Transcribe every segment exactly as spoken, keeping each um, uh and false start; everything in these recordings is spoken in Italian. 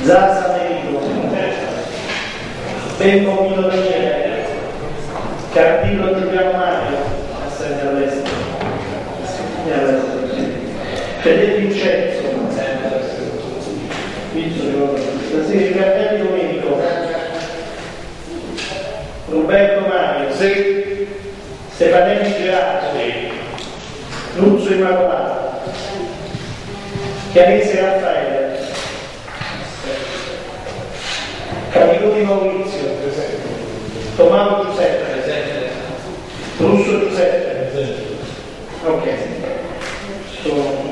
Zaza Merico, Bembo Milo Daniele, Cardillo Giuliano Mario, assente all'estero, Fedele Vincenzo, Riccardelli Domenico, Roberto Mario, sì. Stefanelli Gerardo, sì. Luzzo Immacolato, Chiarese Raffaele, Camiloni Maurizio, Tommaso Giuseppe, Russo Giuseppe, ok, sono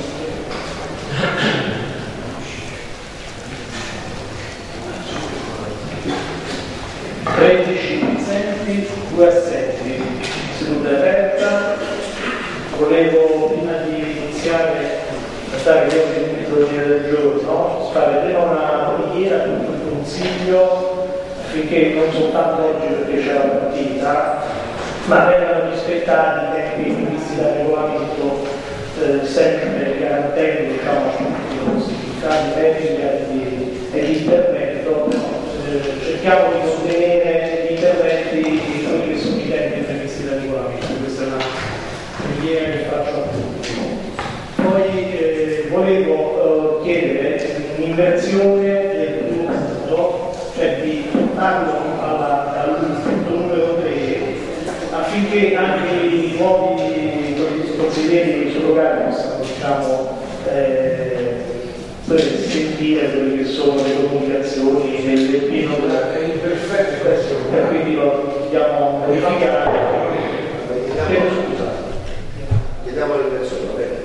tredici presenti, due assenti, seduta aperta. Volevo prima di iniziare a dare gli ordini del giorno, fare prima una preghiera a tutto il Consiglio affinché non soltanto oggi perché c'è la partita, ma vengano rispettati i tempi previsti dal regolamento, eh, sempre garantendo diciamo, la possibilità di replica e di, e di intervento. Eh, cerchiamo di contenere gli interventi di quelli che sono i tempi previsti dal regolamento. Questa è una preghiera che faccio a tutti. Poi eh, volevo eh, chiedere un'inversione del punto, cioè di parlo al punto numero tre, affinché anche i nuovi consiglieri surrogati possano diciamo, eh, sentire quelle che sono le comunicazioni nel pieno della perfetto questo e quindi lo dobbiamo modificare. Chiedo scusa. Chiediamo l'inversione, va bene?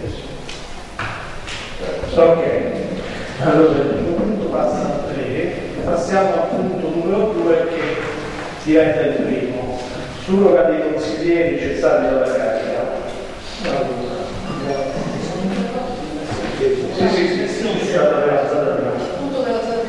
Ok, allora il primo punto passa a tre, passiamo al punto numero due che diventa il primo. Surroga dei consiglieri cessati dalla carica. Allora, sì, sì, sì, sì, è stata stata punto della zona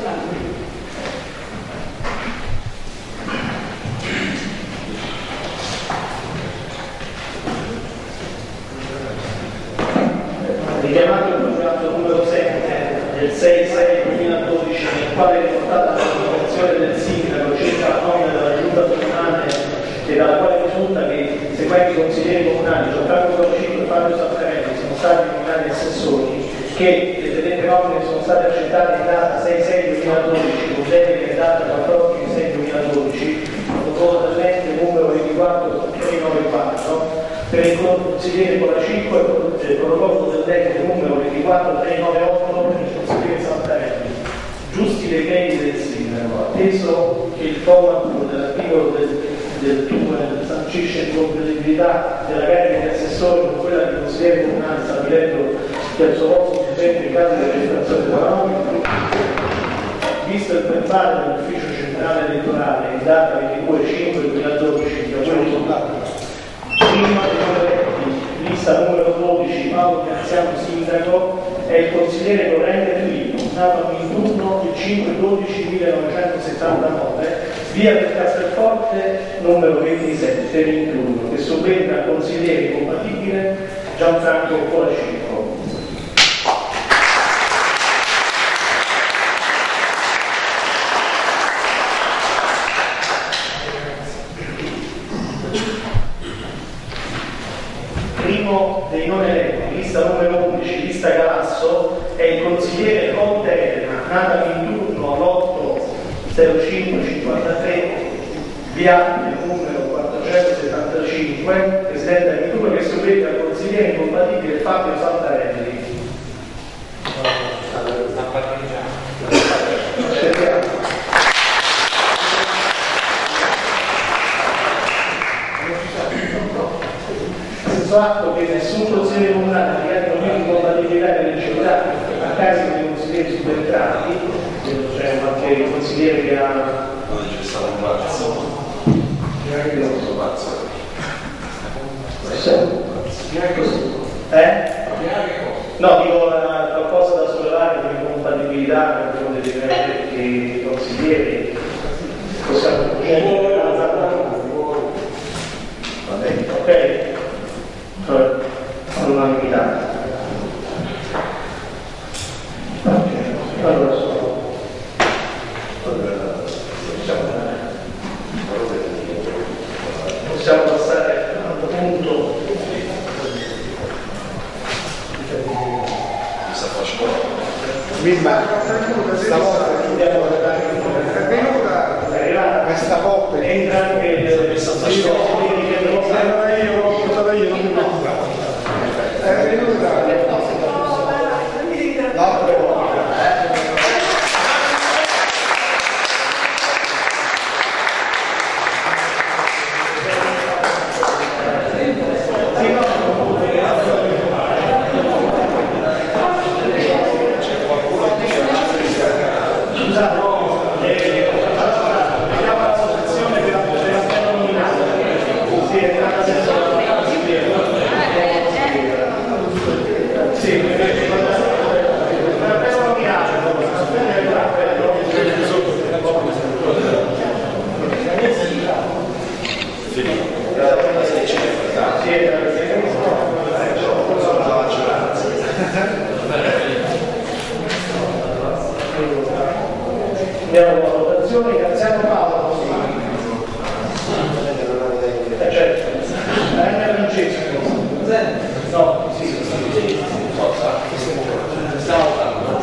richiamato il progetto numero sette del sei sei duemiladodici, nel quale è riportata la comunicazione del sindaco circa la nomina della giunta comunale e dalla quale risulta che i seguenti consiglieri comunali, Gianfranco Torcino e Fabio Santarelli, sono stati nominati assessori, che le predette nomine sono state accettate in data sei sei duemiladodici, con delega in data quattordici sei duemiladodici, protocollo dell'ente numero ventiquattro trecentonovantaquattro, per il consigliere Colacinque e il protocollo dell'ente numero ventiquattro trecentonovantaotto per il consigliere Santarelli. Giusti dei crediti del sindaco, atteso che il comma due dell'articolo del, del T U E sancisce l'incompatibilità della carica di assessore con quella di consigliere comunale, stabilendo che al suo posto si prende in caso di registrazione della nomina, visto il verbale dell'ufficio centrale elettorale in data ventidue cinque duemiladodici, da quello soldato prima dei lista numero dodici, Paolo Graziano sindaco, è il consigliere Corrente Filippo, nato a Minturno il cinque dodici millenovecentosettantanove, via del Castelforte numero ventisette, Minturno, che subentra al consigliere compatibile Gianfranco Colacinco. Primo dei non eletti, lista numero undici, lista Galasso, è il consigliere Conte Elena, nata in turno l'otto zero cinque cinquantatré, via del numero quattrocentosettantacinque, presidente di turno, che subentra al consigliere incompatibile Fabio Santarelli. Fatto che nessun consigliere comunale che abbia un incompatibilità delle città a carico dei consiglieri subentrati, cioè qualche consigliere che ha. No, c'è stato un pazzo. Neanche questo pazzo. Eh? No, dico qualcosa da sollevare di incompatibilità per uno dei consiglieri. Possiamo procedere. Va bene, ok? All'unanimità. Ok, allora sono Sì, ma stavolta Andiamo a guardare è venuta questa volta entra anche il sottosegretario allora io l'ho portata io, non mi preoccupare. È venuta l'altra volta. Andiamo con la votazione. Graziano Paolo. Eh, certo. Eh, Francesco. No, sì, sì. Stiamo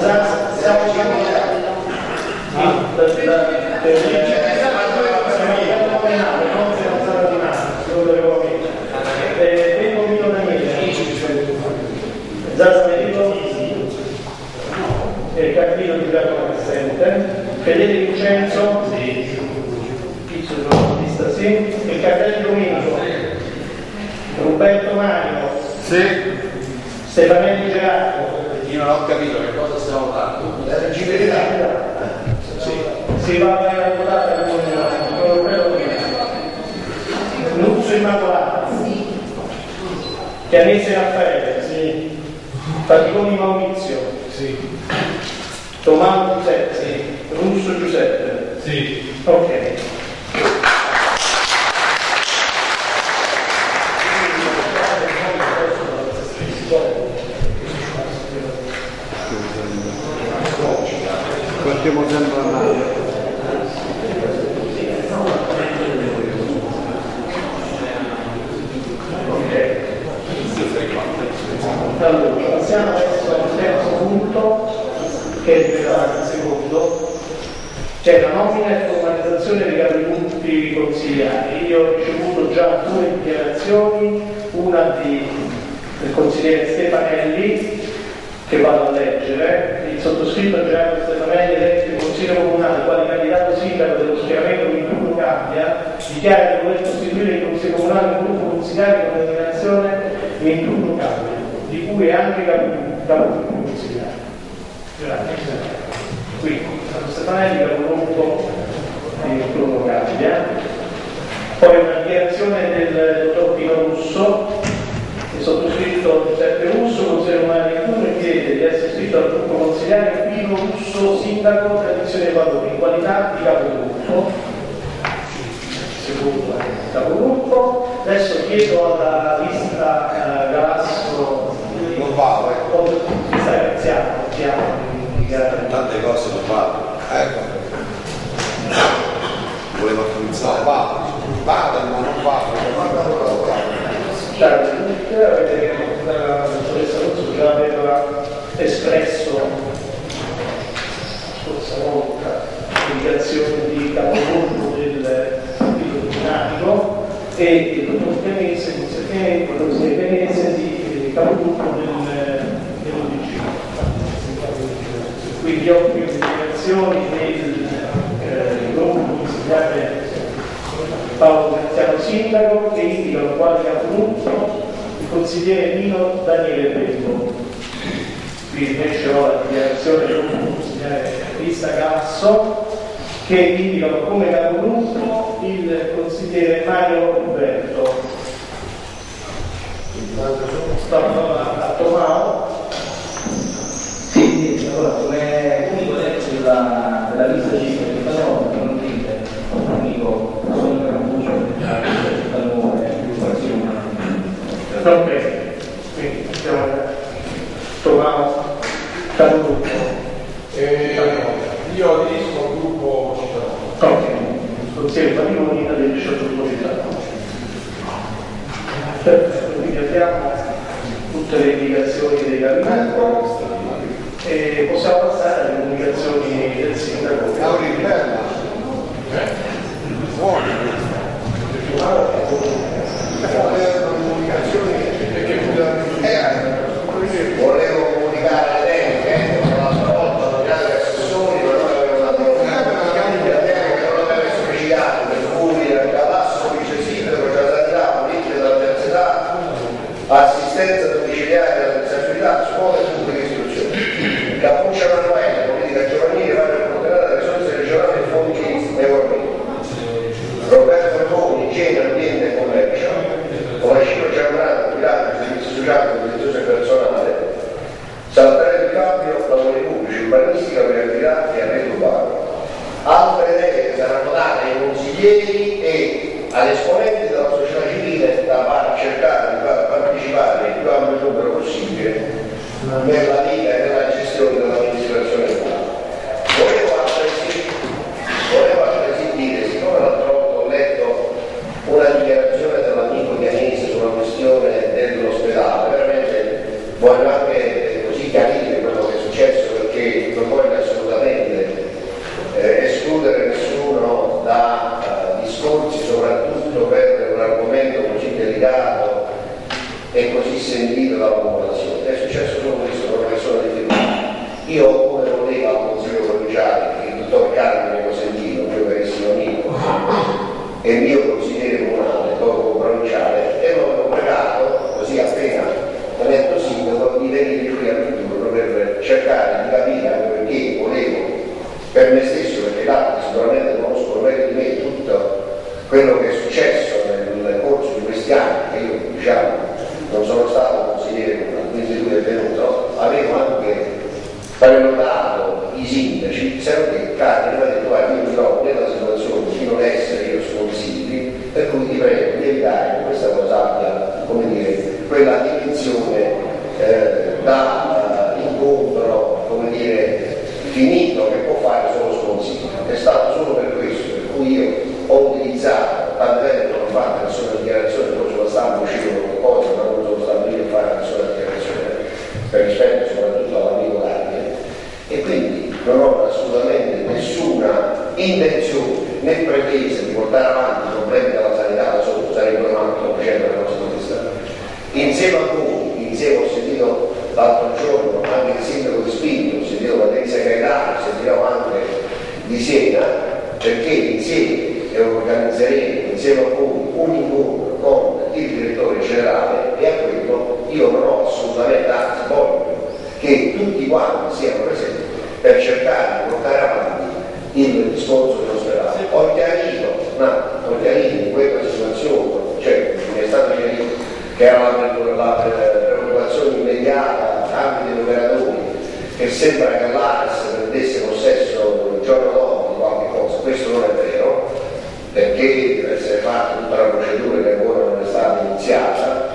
Carlino di Giacomo assente, Fedele Vincenzo, sì. Pizzo giornalista, sì. Il Cardello Domenico, Roberto Mario, sì. Stefanelli Gerardo. Io non ho capito che cosa stiamo votando. La civiltà. Sì. Si va a votare con Nuzzo Immacolato, Chianese Raffaele, sì. Faticoni Maurizio, sì. Tommaso Giuseppe, sì. Russo Giuseppe, sì. Ok. Partiamo sempre a mano. Allora, passiamo adesso al terzo punto, che è il secondo, c'è la nomina e formalizzazione dei capigruppi consigliari. Io ho ricevuto già due dichiarazioni, una di, del consigliere Stefanelli, che vado a leggere. Il sottoscritto Gerardo Stefanelli, eletto in Consiglio Comunale quale candidato sindaco dello schieramento Minturno Cambia, dichiara di voler costituire in Consiglio Comunale un gruppo consigliare con denominazione Minturno Cambia, di cui è anche capogruppo consigliare. Grazie. Qui, Santo Stefanelli, capogruppo di Minturno Cambia. Poi una dichiarazione del dottor Pino Russo, il sottoscritto Giuseppe Russo, consigliere comunale di Minturno, e chiede di essere iscritto al gruppo consigliare Pino Russo, sindaco tradizione dei valori, in qualità di capogruppo. Secondo capogruppo. Adesso chiedo alla lista eh, Galasso Non vale. si sta iniziando, chiamo di Tante cose non vanno. Ecco. Volevo No, cominciare. va. Vada, ma non va. vedete che la dottoressa Russo già aveva espresso scorsa volta l'indicazione di capogruppo del partito dinamico e il dottor Tenese, il consigliere Tenese di capogruppo dell'U D C. Quindi ho più indicazioni del eh, gruppo consigliare Paolo Graziano sindaco, che indicano quale capogruppo il consigliere Nino Daniele Bello. Qui invece ho la dichiarazione del gruppo consigliere Crista Gasso, che indicano come capogruppo il consigliere Mario Roberto. Sto a Tomao. Sì, sì, allora come unico terzo della, della lista cifra di questa volta non dite, unico sono per un bucio da nuove informazioni. Ok, quindi stiamo Tomao capogruppo. Io aderisco al gruppo cittadino. Ok, consigliere Faticoni aderisce al gruppo cittadino. Perfetto, quindi abbiamo tutte le indicazioni dei capogruppi. urbanistica per attività e arredo urbano. Altre idee che saranno date ai consiglieri e agli esponenti della società civile da far cercare di far partecipare il più ampio numero possibile nella vita e nella gestione dell'amministrazione pubblica. Volevo altresì, volevo altresì dire, siccome l'altro volta ho letto una dichiarazione dell'amico Chianese sulla questione dell'ospedale, veramente voglio anche così chiarire quello che è successo, perché non voglio assolutamente eh, escludere nessuno da uh, discorsi, soprattutto per un argomento così delicato e così sentito dalla popolazione. È successo solo questo con una persona di fiducia. Io come collega al Consiglio Provinciale, il dottor Carmine Cosentino, mio carissimo amico, e il mio consigliere comunale, dopo provinciale, e lo avevo pregato, così appena eletto sindaco, di venire qui a Pitturno per cercare di capire, anche perché volevo, per me stesso, perché l'altro sicuramente conoscono meglio di me tutto quello che è successo nel corso di questi anni, che io diciamo non sono stato consigliere comunale, quindi lui è venuto, avevo anche prenotato i sindaci, se non che Carlo mi ha detto guarda, io mi trovo nella situazione di non essere io sconsigli, per cui ti prego di evitare che questa cosa abbia, come dire, quella dimensione eh, da uh, incontro, come dire, finito, che può fare solo sconsiglio. È stato solo per questo per cui io ho utilizzato, tante volte non ho fatto nessuna dichiarazione, poi sulla stampa uscito qualche cosa, ma non sono stato io a fare nessuna dichiarazione, per rispetto soprattutto all'amico Carmine, e quindi non ho assolutamente nessuna intenzione né pretesa di portare avanti i problemi della sanità da solo, sarebbe una sto facendo la nostra università. Insieme a voi, insieme ho sentito l'altro giorno anche il sindaco di Spinto, ho sentito Patrizia Gaetano, sentirò anche di Siena, perché insieme e organizzeremo insieme a voi un incontro con il direttore generale, e a quello io non ho assolutamente, anzi voglio che tutti quanti siano presenti per cercare di portare avanti il discorso dell'ospedale. Ho chiarito, no, ho chiarito in questa situazione, cioè mi è stato chiarito che era la, la preoccupazione immediata anche degli operatori, che sembra che l'A R S prendesse possesso il giorno dopo di qualche cosa. Questo non è vero, perché deve essere fatta tutta la procedura che ancora non è stata iniziata.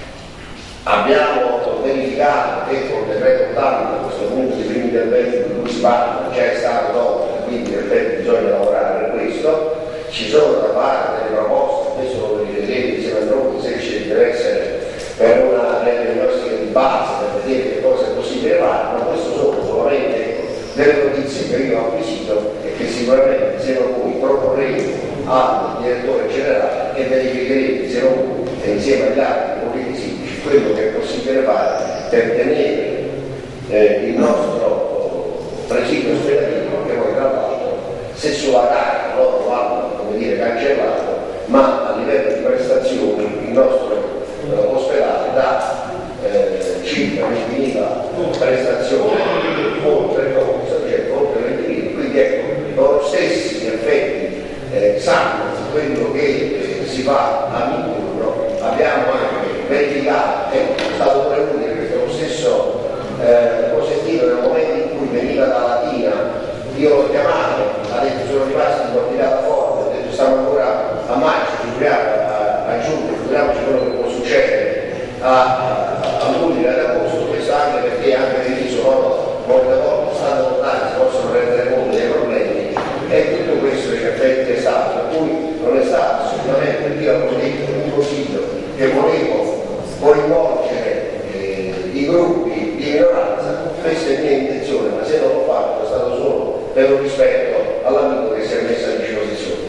Abbiamo verificato che con il decreto ottanta, a questo punto i primi interventi di cui si parla già è stato dopo, quindi in effetti bisogna lavorare per questo. Ci sono da parte delle proposte, questo lo verificheremo insieme a noi, se ci deve essere per una diagnostica di base, per vedere che cosa è possibile fare, ma questo sono solamente delle notizie che io ho acquisito e che sicuramente insieme a voi proporremo al direttore generale e verificheremo insieme a voi e insieme agli altri politici sindaci quello che è possibile fare per tenere eh, il nostro presidio ospedaliero, che poi tra l'altro se sulla carta loro vanno, come dire, cancellato, ma a livello di prestazioni il nostro eh, ospedale dà eh, circa ventimila prestazioni oltre cosa, cioè oltre ventimila, quindi ecco, loro stessi in effetti eh, sanno quello che eh, si fa a Pitturno. Abbiamo anche verificato, ecco, è stato pure utile perché lo stesso eh, ho sentito nel momento in cui veniva da Latina, io l'ho chiamato, ha detto sono rimasti in portata forte, ho detto stiamo ancora a maggio, figuriamo a, a giugno, figuriamoci quello che può succedere a, a, a luglio e ad agosto, questo anche perché anche all'Isola molte volte stanno lontani, si possono rendere conto dei problemi, e tutto questo in effetti è stato, per cui non è stato assolutamente, io avevo detto in un consiglio che volevo coinvolgere eh, i gruppi di minoranza, questa è mia intenzione, ma se non l'ho fatto è stato solo per un rispetto all'amico che si è messo a disposizione.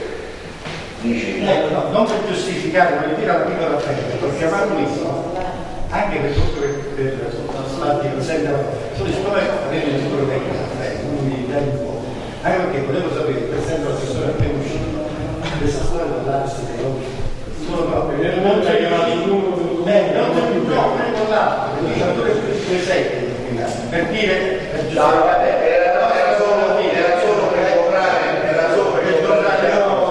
Dici? No, no, non per giustificare, voglio dire all'amico Raffaele, ho chiamato lì anche per tutto per stati presenti alla solo siccome avevo il numero vecchio quindi dai un po', anche perché volevo sapere, per esempio l'assessore appena uscito questa storia dell'A R S solo proprio nel momento che chiamato il numero eh, non c'è più, no, non è con l'altro, presente per dire per giustificare era solo era solo per comprare era solo per comprare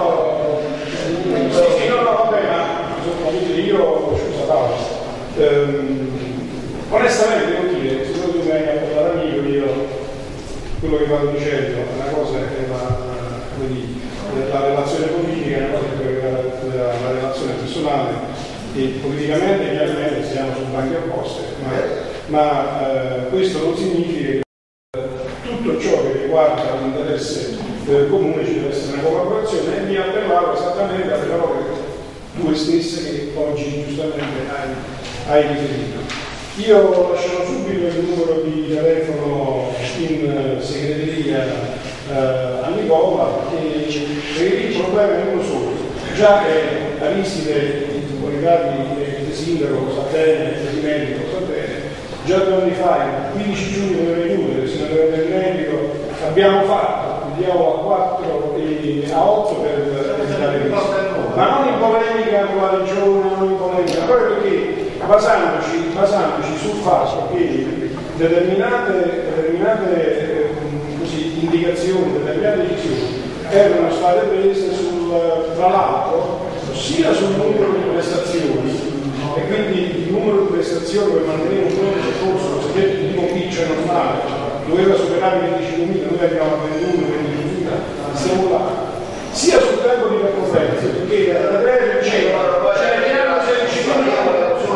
sì, no, no, vabbè, ma io scusa Paolo ehm, onestamente devo dire, se tu mi hai parlato amico, io quello che vado dicendo, una cosa è la, la, la relazione politica, una cosa è la, la, la relazione personale, e politicamente chiaramente siamo su banche opposte, ma, ma eh, questo non significa che tutto ciò che riguarda l'interesse del comune ci deve essere una collaborazione, e mi appellavo esattamente alle parole tue stesse che oggi giustamente hai, hai riferito. Io lascerò subito il numero di telefono in segreteria eh, a Nicola, e il problema è uno solo. Già che la visita i collegati del sindaco lo sa bene, il medico lo sa bene, già due anni fa, il quindici giugno duemiladue, il senatore del medico, abbiamo fatto, andiamo a quattro e a otto per visitare il visita, ma non in polemica con la regione, non in polemica, proprio perché basandoci, basandoci sul fatto che determinate, determinate eh, così, indicazioni, determinate decisioni erano state prese sul, tra l'altro sia sul numero di prestazioni, e quindi il numero di prestazioni per mantenere un pronto soccorso, se detto di compiccio normale, doveva superare i venticinquemila, noi abbiamo ventuno ventiduemila, siamo là, sia sul tempo di percorrenza, perché la tre diceva c'è chiaro sedicimila.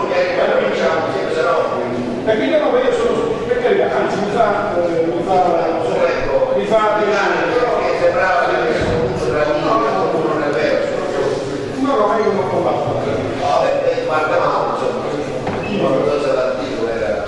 E quindi no, io sono, per carità, anzi mi fa, eh, mi fa, mi fa che sembrava che fosse tra l'uno non è vero. No, no, ma io non ho provato. No, è guardavamo, insomma, non so se l'antico era.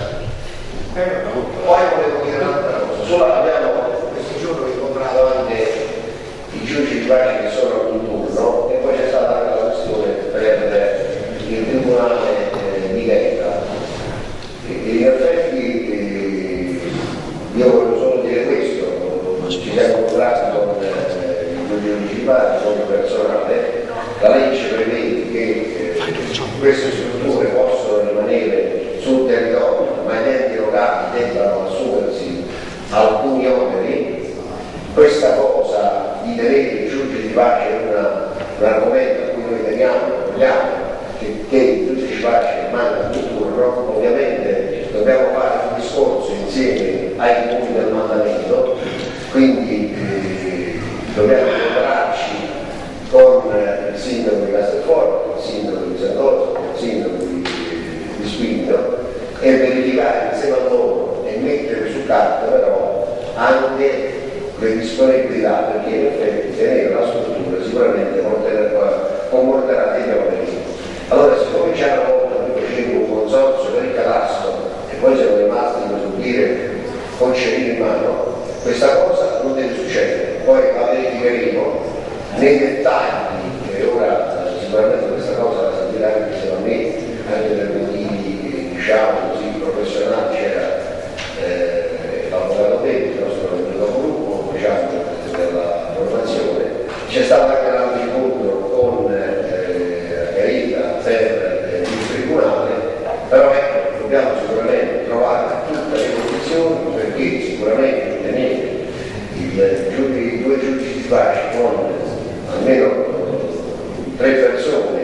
Poi volevo dire un'altra cosa, solo abbiamo questi giorni incontrato anche i giudici di pace che sono a un turno, e poi c'è stata anche la questione per il tribunale di Gaeta. In effetti eh, io voglio solo dire questo, ci siamo incontrati con eh, i giudici municipali, con il personale, la legge prevede che eh, queste strutture possono rimanere sul territorio, ma gli enti locali debbano assumersi alcuni oneri. Questa cosa di tenere i giudici di pace è una, un argomento a cui noi teniamo, vogliamo che, che il giudice di pace rimanga un turno. Ovviamente dobbiamo fare un discorso insieme ai comuni del mandamento, quindi eh, dobbiamo incontrarci con eh, il sindaco di Castelforte, il sindaco di Sant'Orso, il sindaco di, di Spigno, e verificare insieme a loro e mettere su carta però anche le disponibilità, perché in effetti tenere la struttura sicuramente comporterà degli oneri. Allora, siccome c'è una volta noi facevo un consorzio per il catasto e poi siamo rimasti, per dire, con cerino in mano, questa cosa non deve succedere. Poi la verificheremo nei dettagli, e ora sicuramente questa cosa la sentirà anche insieme a me, anche per motivi diciamo così professionali. C'era eh, l'avvocato Betti, il nostro gruppo, diciamo, della formazione, c'è stato anche un altro incontro con eh, Gaeta per eh, il tribunale, però ecco, dobbiamo sicuramente trovare tutte le condizioni, perché sicuramente tenere i due giudici di pace con almeno tre persone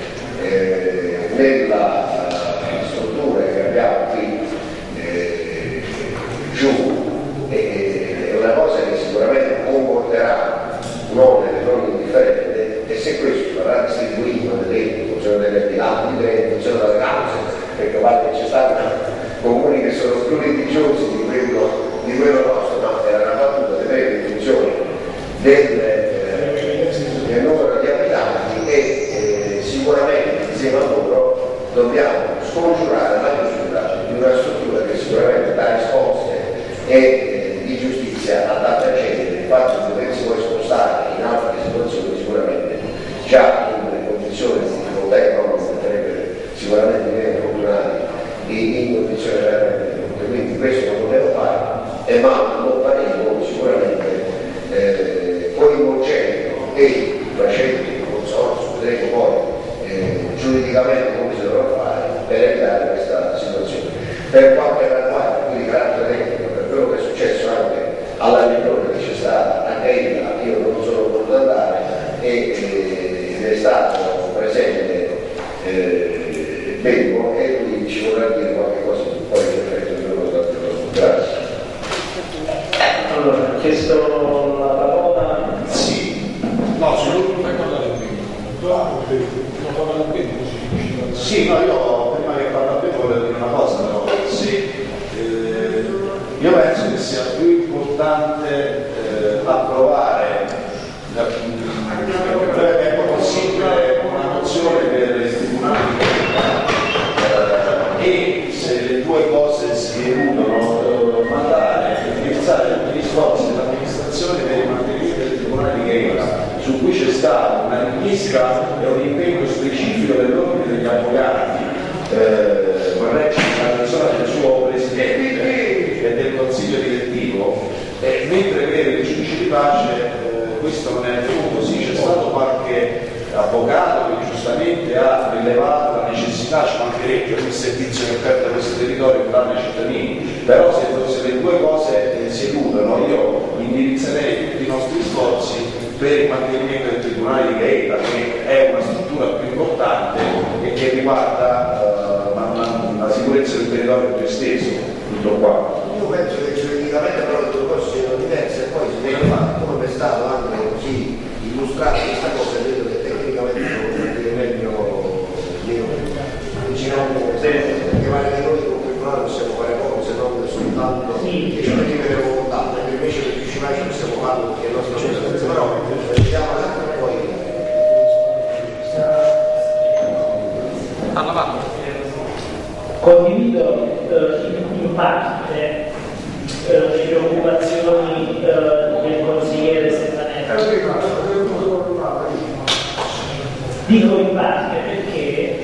eh, nella uh, struttura che abbiamo qui eh, giù eh, è una cosa che sicuramente comporterà un onere non indifferente, e se questo verrà distribuito nelle funzioni delle bilanci, nelle funzioni delle cause, perché guarda che c'è stato comuni che sono più litigiosi di quello, di quello nostro, ma era una battuta di prendere in funzione del, eh, del numero di abitanti, e eh, sicuramente insieme a loro dobbiamo scongiurare la chiusura di una struttura che sicuramente dà risposte e eh, di giustizia a tanta gente. Il fatto di doversi poi spostare in altre situazioni sicuramente già in delle condizioni di difficoltà economica metterebbe sicuramente meno fortunati in condizioni veramente difficili. Quindi questo non dobbiamo fare, e ma lo faremo sicuramente eh, coinvolgendo e facendo il consorzio, vedremo poi eh, giuridicamente come si dovrà fare per evitare questa situazione. Per quanto riguarda quindi carattere tecnico, per quello che è successo anche alla riunione che c'è stata a Gaeta, io non sono voluto andare e eh, ed è stato presente eh, Bello, e lui ci vorrà dire qualche cosa su poi l'effetto di loro. Grazie. Allora, chiesto la parola. Sì, no, solo fai parlare prima. Non parlare prima così. Sì, no, io prima che parlo a te volevo dire una cosa, però. Sì. Eh, io penso che sia più importante eh, approvare, eh, è possibile una mozione per i tribunali eh, e se le due cose si eludono, eh, mandare e indirizzare tutti gli sforzi dell'amministrazione per il mantenimento del tribunale di Gaeta, su cui c'è stata una richiesta e un impegno specifico dell'ordine degli avvocati. Eh, vorrei citare la persona del suo presidente e del consiglio direttivo, eh, mentre per il giudice di pace eh, questo non è avvenuto. Sì, c'è stato qualche avvocato che giustamente ha rilevato la necessità, ci mancherebbe un servizio che perde questo territorio per darne ai cittadini, però se, se le due cose eh, si eludono, io indirizzerei tutti i nostri sforzi per il mantenimento del tribunale di Gaeta, che è una struttura più importante e che riguarda uh, la, la, la sicurezza del territorio più esteso. Tutto qua. Io penso che giuridicamente però le due cose siano diverse e poi si deve fare, come è stato anche così illustrato questa cosa, credo che tecnicamente sono meglio vicino, perché magari noi come tribunale possiamo fare poco se non soltanto che ci mettiamo volontà, perché invece per il ci possiamo farlo perché è il nostro certo, però vediamo e poi Parla, parla. Condivido eh, in, in parte eh, le preoccupazioni eh, del consigliere Stefanelli. Dico in parte perché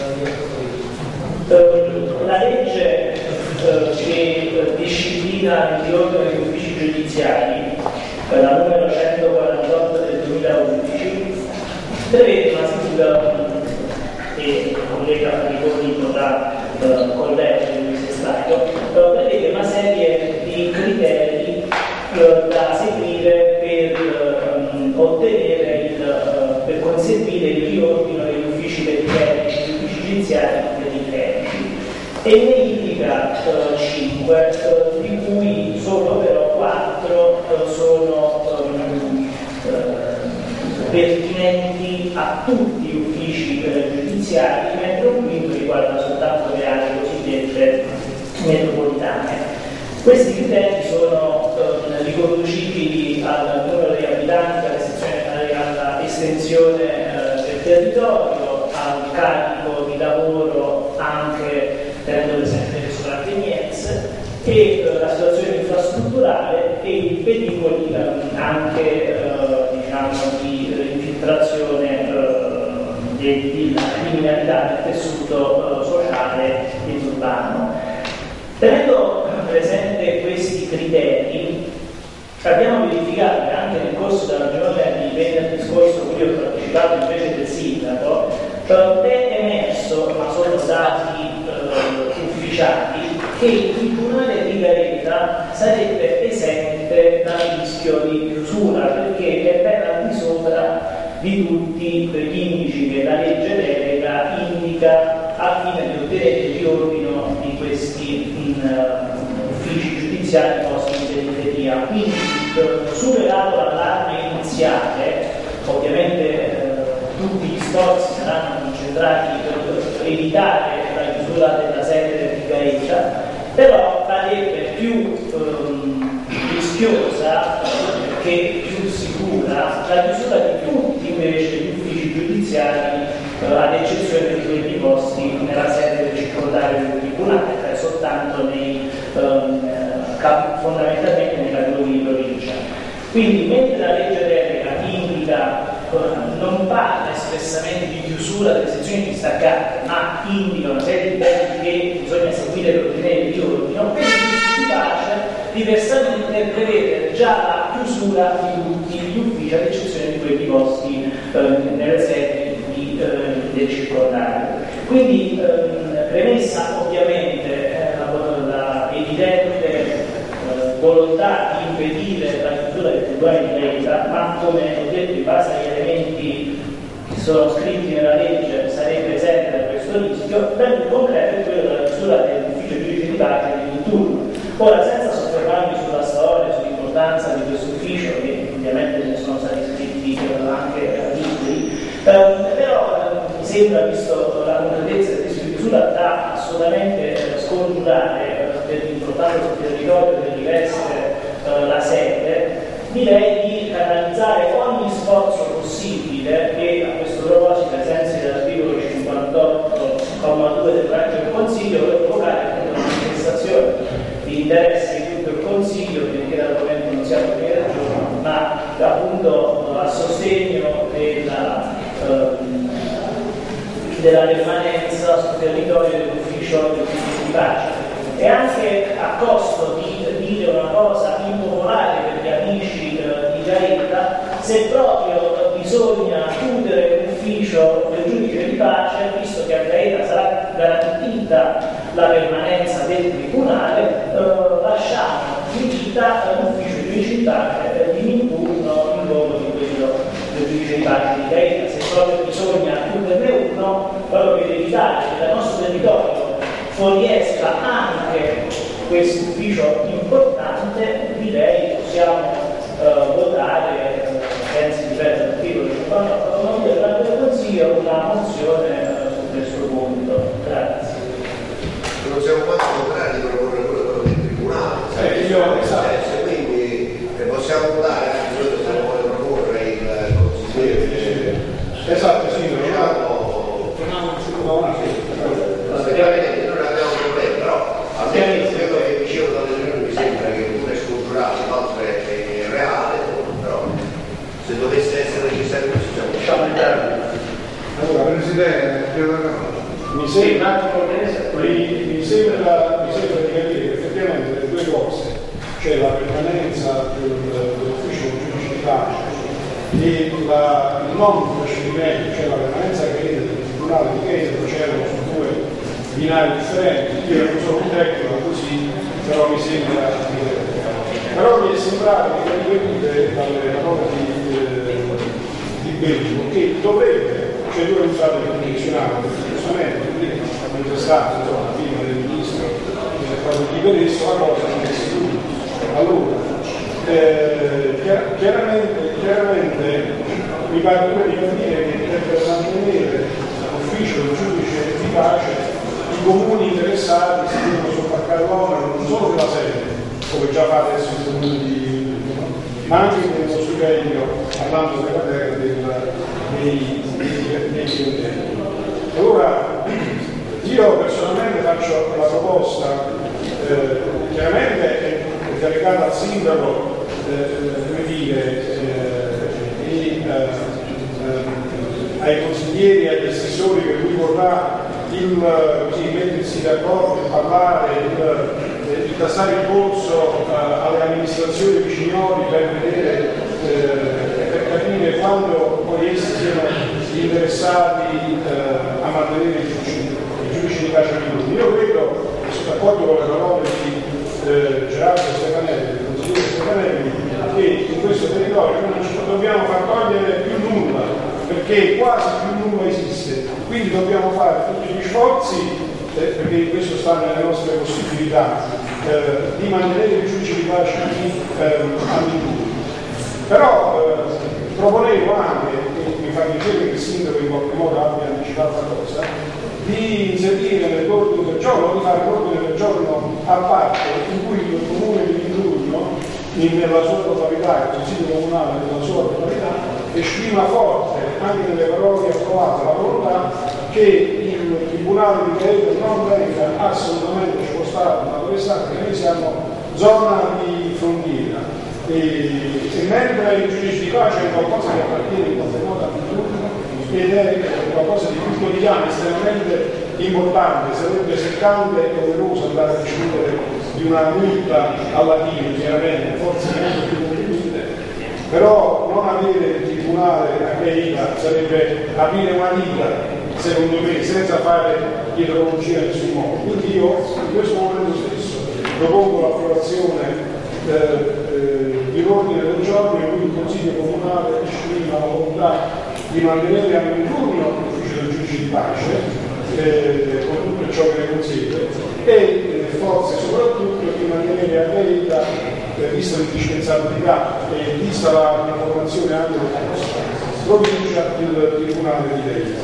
eh, la legge eh, che disciplina il riordino degli uffici giudiziari, eh, la numero centoquarantotto del duemilaundici, prevede una figura che il collega Faniconi potrà eh, collegere in questo stadio, eh, prevede una serie di criteri eh, da seguire per eh, ottenere il, eh, per conseguire il riordino degli uffici periferici, degli uffici giudiziari periferici, e ne indica cinque, eh, di cui solo però quattro eh, sono eh, pertinenti a tutti gli uffici eh, giudiziari, mentre un quinto riguarda soltanto le aree cosiddette metropolitane. Questi criteri sono eh, riconducibili al numero degli abitanti, alla, sezione, alla estensione eh, del territorio, al carico di lavoro anche tenendo presente le sopravvenienze e eh, la situazione infrastrutturale e i pericoli eh, anche eh, diciamo, di eh, infiltrazione eh, della criminalità del tessuto eh, sociale ed urbano. Tenendo presente questi criteri, abbiamo verificato che anche nel corso della riunione di venerdì scorso, cui ho partecipato invece del sindaco, è emerso, ma sono dati eh, ufficiali, che il tribunale di Gaeta sarebbe esente dal rischio di chiusura, perché è ben al di sopra di tutti gli indici che la legge delega indica al fine di ottenere il riordino di questi in, uh, uffici giudiziari posti in periferia. Quindi, uh, superato l'allarme iniziale, ovviamente uh, tutti gli sforzi saranno concentrati per evitare la chiusura della sede di Gaeta, però sarebbe più um, rischiosa che più sicura la chiusura di tutti invece gli uffici giudiziari, uh, ad eccezione di quelli posti nella sede del circondario del tribunale, cioè soltanto nei, um, cap- fondamentalmente nei capitoli di provincia. Quindi mentre la legge delega indica, non parla espressamente di chiusura delle sezioni distaccate, ma indica una serie di punti che bisogna seguire per ottenere il riordino, quindi si pace diversamente prevede già la chiusura di tutti gli uffici, ad eccezione di quelli posti eh, nelle sedi di, eh, del circondario. Quindi eh, premessa ovviamente eh, la, la evidente eh, volontà di impedire la chiusura del tribunale di Gaeta, ma come ho detto in base agli elementi che sono scritti nella legge sarebbe esente da questo rischio, per il concreto è quello della chiusura dell'ufficio giudice di pace di turno. Ora, senza soffermarmi sulla storia, sui riportati l'importanza di questo ufficio, che ovviamente ne sono stati scritti anche articoli, eh, però eh, mi sembra, visto la concretezza di questa chiusura, da assolutamente scongiurare per l'importanza sul territorio che riveste eh, la sede, direi di canalizzare ogni sforzo possibile che a questo proposito, ai sensi dell'articolo cinquantotto comma due del regolamento del Consiglio, per provocare una manifestazione di interesse di tutto il Consiglio, perché l'argomento non sia per ragione, ma appunto a sostegno della, eh, della permanenza sul territorio dell'ufficio di pace. E anche a costo di dire una cosa impopolare per gli amici eh, di Gaeta, se proprio bisogna chiudere l'ufficio del giudice di pace, visto che a Gaeta sarà garantita la permanenza del tribunale, eh, lasciamo in vita l'ufficio di giudice di pace di Minturno in luogo di quello del giudice di pace di Gaeta. Se proprio bisogna chiuderne uno, proprio per evitare che dal nostro territorio fuoriesca anche questo ufficio importante, direi possiamo eh, votare, eh, pensi di l'articolo cinquantotto del Consiglio, una mozione eh, su questo punto. Grazie. Non siamo quasi contrari di proporre quello del tribunale, Eh, io, esatto. Quindi eh, possiamo votare, anche noi possiamo proporre il consigliere. esatto, sì, non Praticamente non abbiamo problemi, però a me quello che dicevo dalle riunioni mi sembra che uno è scongiurato, l'altro è, è reale, però se dovesse essere necessario così siamo Lasciamo entrare. Allora, Presidente, mi sembra, mi, mi sembra, mi sembra di capire effettivamente le due cose, cioè la permanenza del, dell'ufficio del giudice di pace e la, il non procedimento, cioè la permanenza che è del tribunale di Gaeta, procedono su due binari differenti. Io non sono un tecnico così, però mi sembra di però mi è sembrato di capire dalle parole di, eh, di Belgio che dovrebbe, cioè due usate il condizionato, giustamente, quindi non c'è stato insomma, la firma del ministro di Beresso, la cosa non è sicura. Allora, eh, chiar- chiaramente, chiaramente mi pare di capire che per mantenere l'ufficio del giudice di pace i comuni interessati si devono sopportare l'onere non solo della sede, come già fa adesso il comune di ma anche dello stipendio, parlando della terra del, dei clienteli. Allora, io personalmente faccio la proposta, eh, chiaramente è delegata al sindaco, eh, come dire, eh, e eh, eh, ai consiglieri e agli assessori che lui vorrà il, così, mettersi d'accordo, parlare, il, il tassare il polso uh, alle amministrazioni viciniori per vedere, eh, per capire quando poi essi siano interessati uh, a mantenere il giudice, il giudice di pace di Io credo, e sono d'accordo con le parole di eh, Gerardo Stefanelli, del consigliere Stefanelli, che in questo territorio non ci dobbiamo far togliere più nulla, perché quasi più nulla esiste, quindi dobbiamo fare tutti gli sforzi, eh, perché questo sta nelle nostre possibilità, eh, di mantenere il giudice di pace eh, a Minturno. Però eh, proponevo anche, e mi fa piacere che il sindaco in qualche modo abbia anticipato la cosa, di inserire nell'ordine del giorno, di fare l'ordine del giorno a parte in cui il comune di Minturno, nella sua totalità, il consiglio comunale nella sua totalità, esprima forte, anche nelle parole approvate, la volontà che il tribunale di Gaeta non venga assolutamente spostato da dove sta, perché noi siamo zona di frontiera e, e mentre il giudice di pace è qualcosa che appartiene in qualche modo a Minturno ed è qualcosa di più quotidiano, estremamente importante, sarebbe seccante e oneroso andare a discutere di una multa alla fine, chiaramente, forse molto più conveniente, però non avere il tribunale a Gaeta sarebbe aprire una vita, secondo me, senza fare ideologia in nessun modo. Quindi io in questo momento stesso propongo l'approvazione eh, eh, di ordine del giorno in cui il Consiglio Comunale esprima la volontà di mantenere a Minturno l'ufficio del giudice di pace eh, con tutto ciò che ne consegue e eh, forse soprattutto di mantenere a Gaeta eh, vista l'indispensabilità e vista la informazione anche del posto, provincia il Tribunale di Leyra.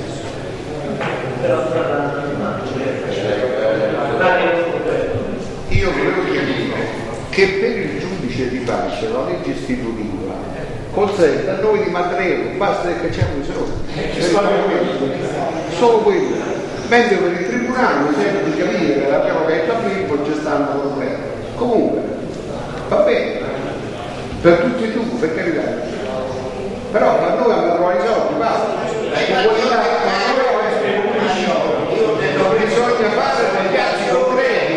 Io volevo dire che per il giudice di pace la legge istitutiva consente a noi di mantenere, basta che facciamo i soldi, solo quello, mentre per il tribunale mi sembra di capire che l'abbiamo detto a Filippo c'è stato un problema. Comunque va bene per tutti e due, per carità, però per noi abbiamo trovato i soldi, basta. Bisogna fare degli atti concreti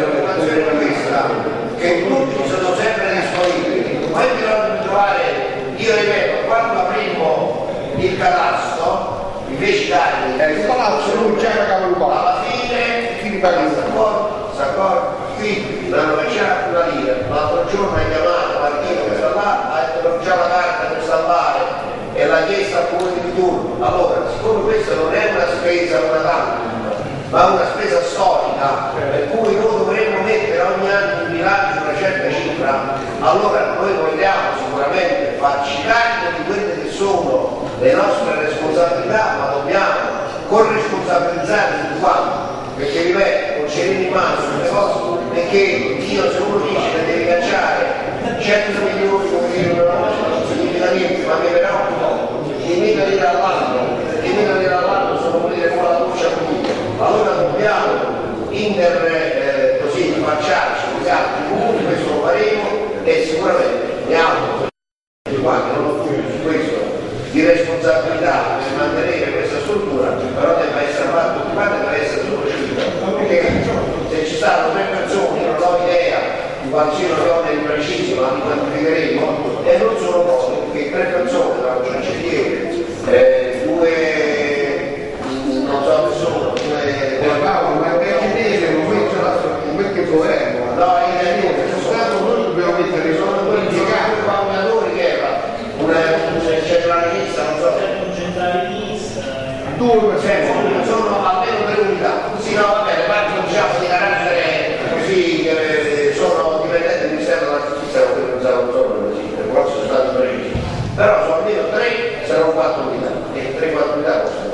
che tutti sono sempre disponibili. Poi bisogna trovare, io ripeto, quando aprimmo il cadastro, invece dare il palazzo non c'era cavolo, alla fine fini pagano, d'accordo? Qui l'hanno lasciato una lira, l'altro giorno ha chiamato Martino che sta là, ha detto che già la carta per salvare e l'ha chiesta al comune di turno. Allora, siccome questa non è una spesa una tantum, ma una spesa storica, per cui noi dovremmo mettere ogni anno in bilancio una certa cifra, allora noi vogliamo sicuramente farci carico di quelle che sono le nostre responsabilità, ma dobbiamo corresponsabilizzare tutti quanti, perché ripeto, con cerini in mano sulle cose, perché Dio se uno dice che devi cacciare cento milioni come dire una cosa non significa niente, ma mi preoccupa diemila lire all'anno, perché diemila lire all'anno sono quelli che fanno la doccia pulita. Allora dobbiamo inter eh, così facciarci con gli altri comuni, questo lo faremo e sicuramente mi auguro che non ho più su questo di responsabilità per mantenere questa struttura, però deve essere fatto tutti quanti, deve essere tutto civile, perché se ci stanno tre persone, io non ho idea di quali siano le donne di preciso, ma li quantificheremo e non sono pochi, perché tre persone tra un cancelliere, eh, due non so che sono, due Paolo, ma per vedere non metto la come che governo, no, in stato noi dobbiamo mettere sono due impiegati coordinatori che era una centralinista, non so un centralinista, due sono almeno tre unità, sì no va bene, parti diciamo di carattere così eh, sono dipendenti del Ministero della Giustizia, non pensavo solo così, forse sono stati precisi, però sono almeno tre, saranno quattro unità e tre quattro unità possono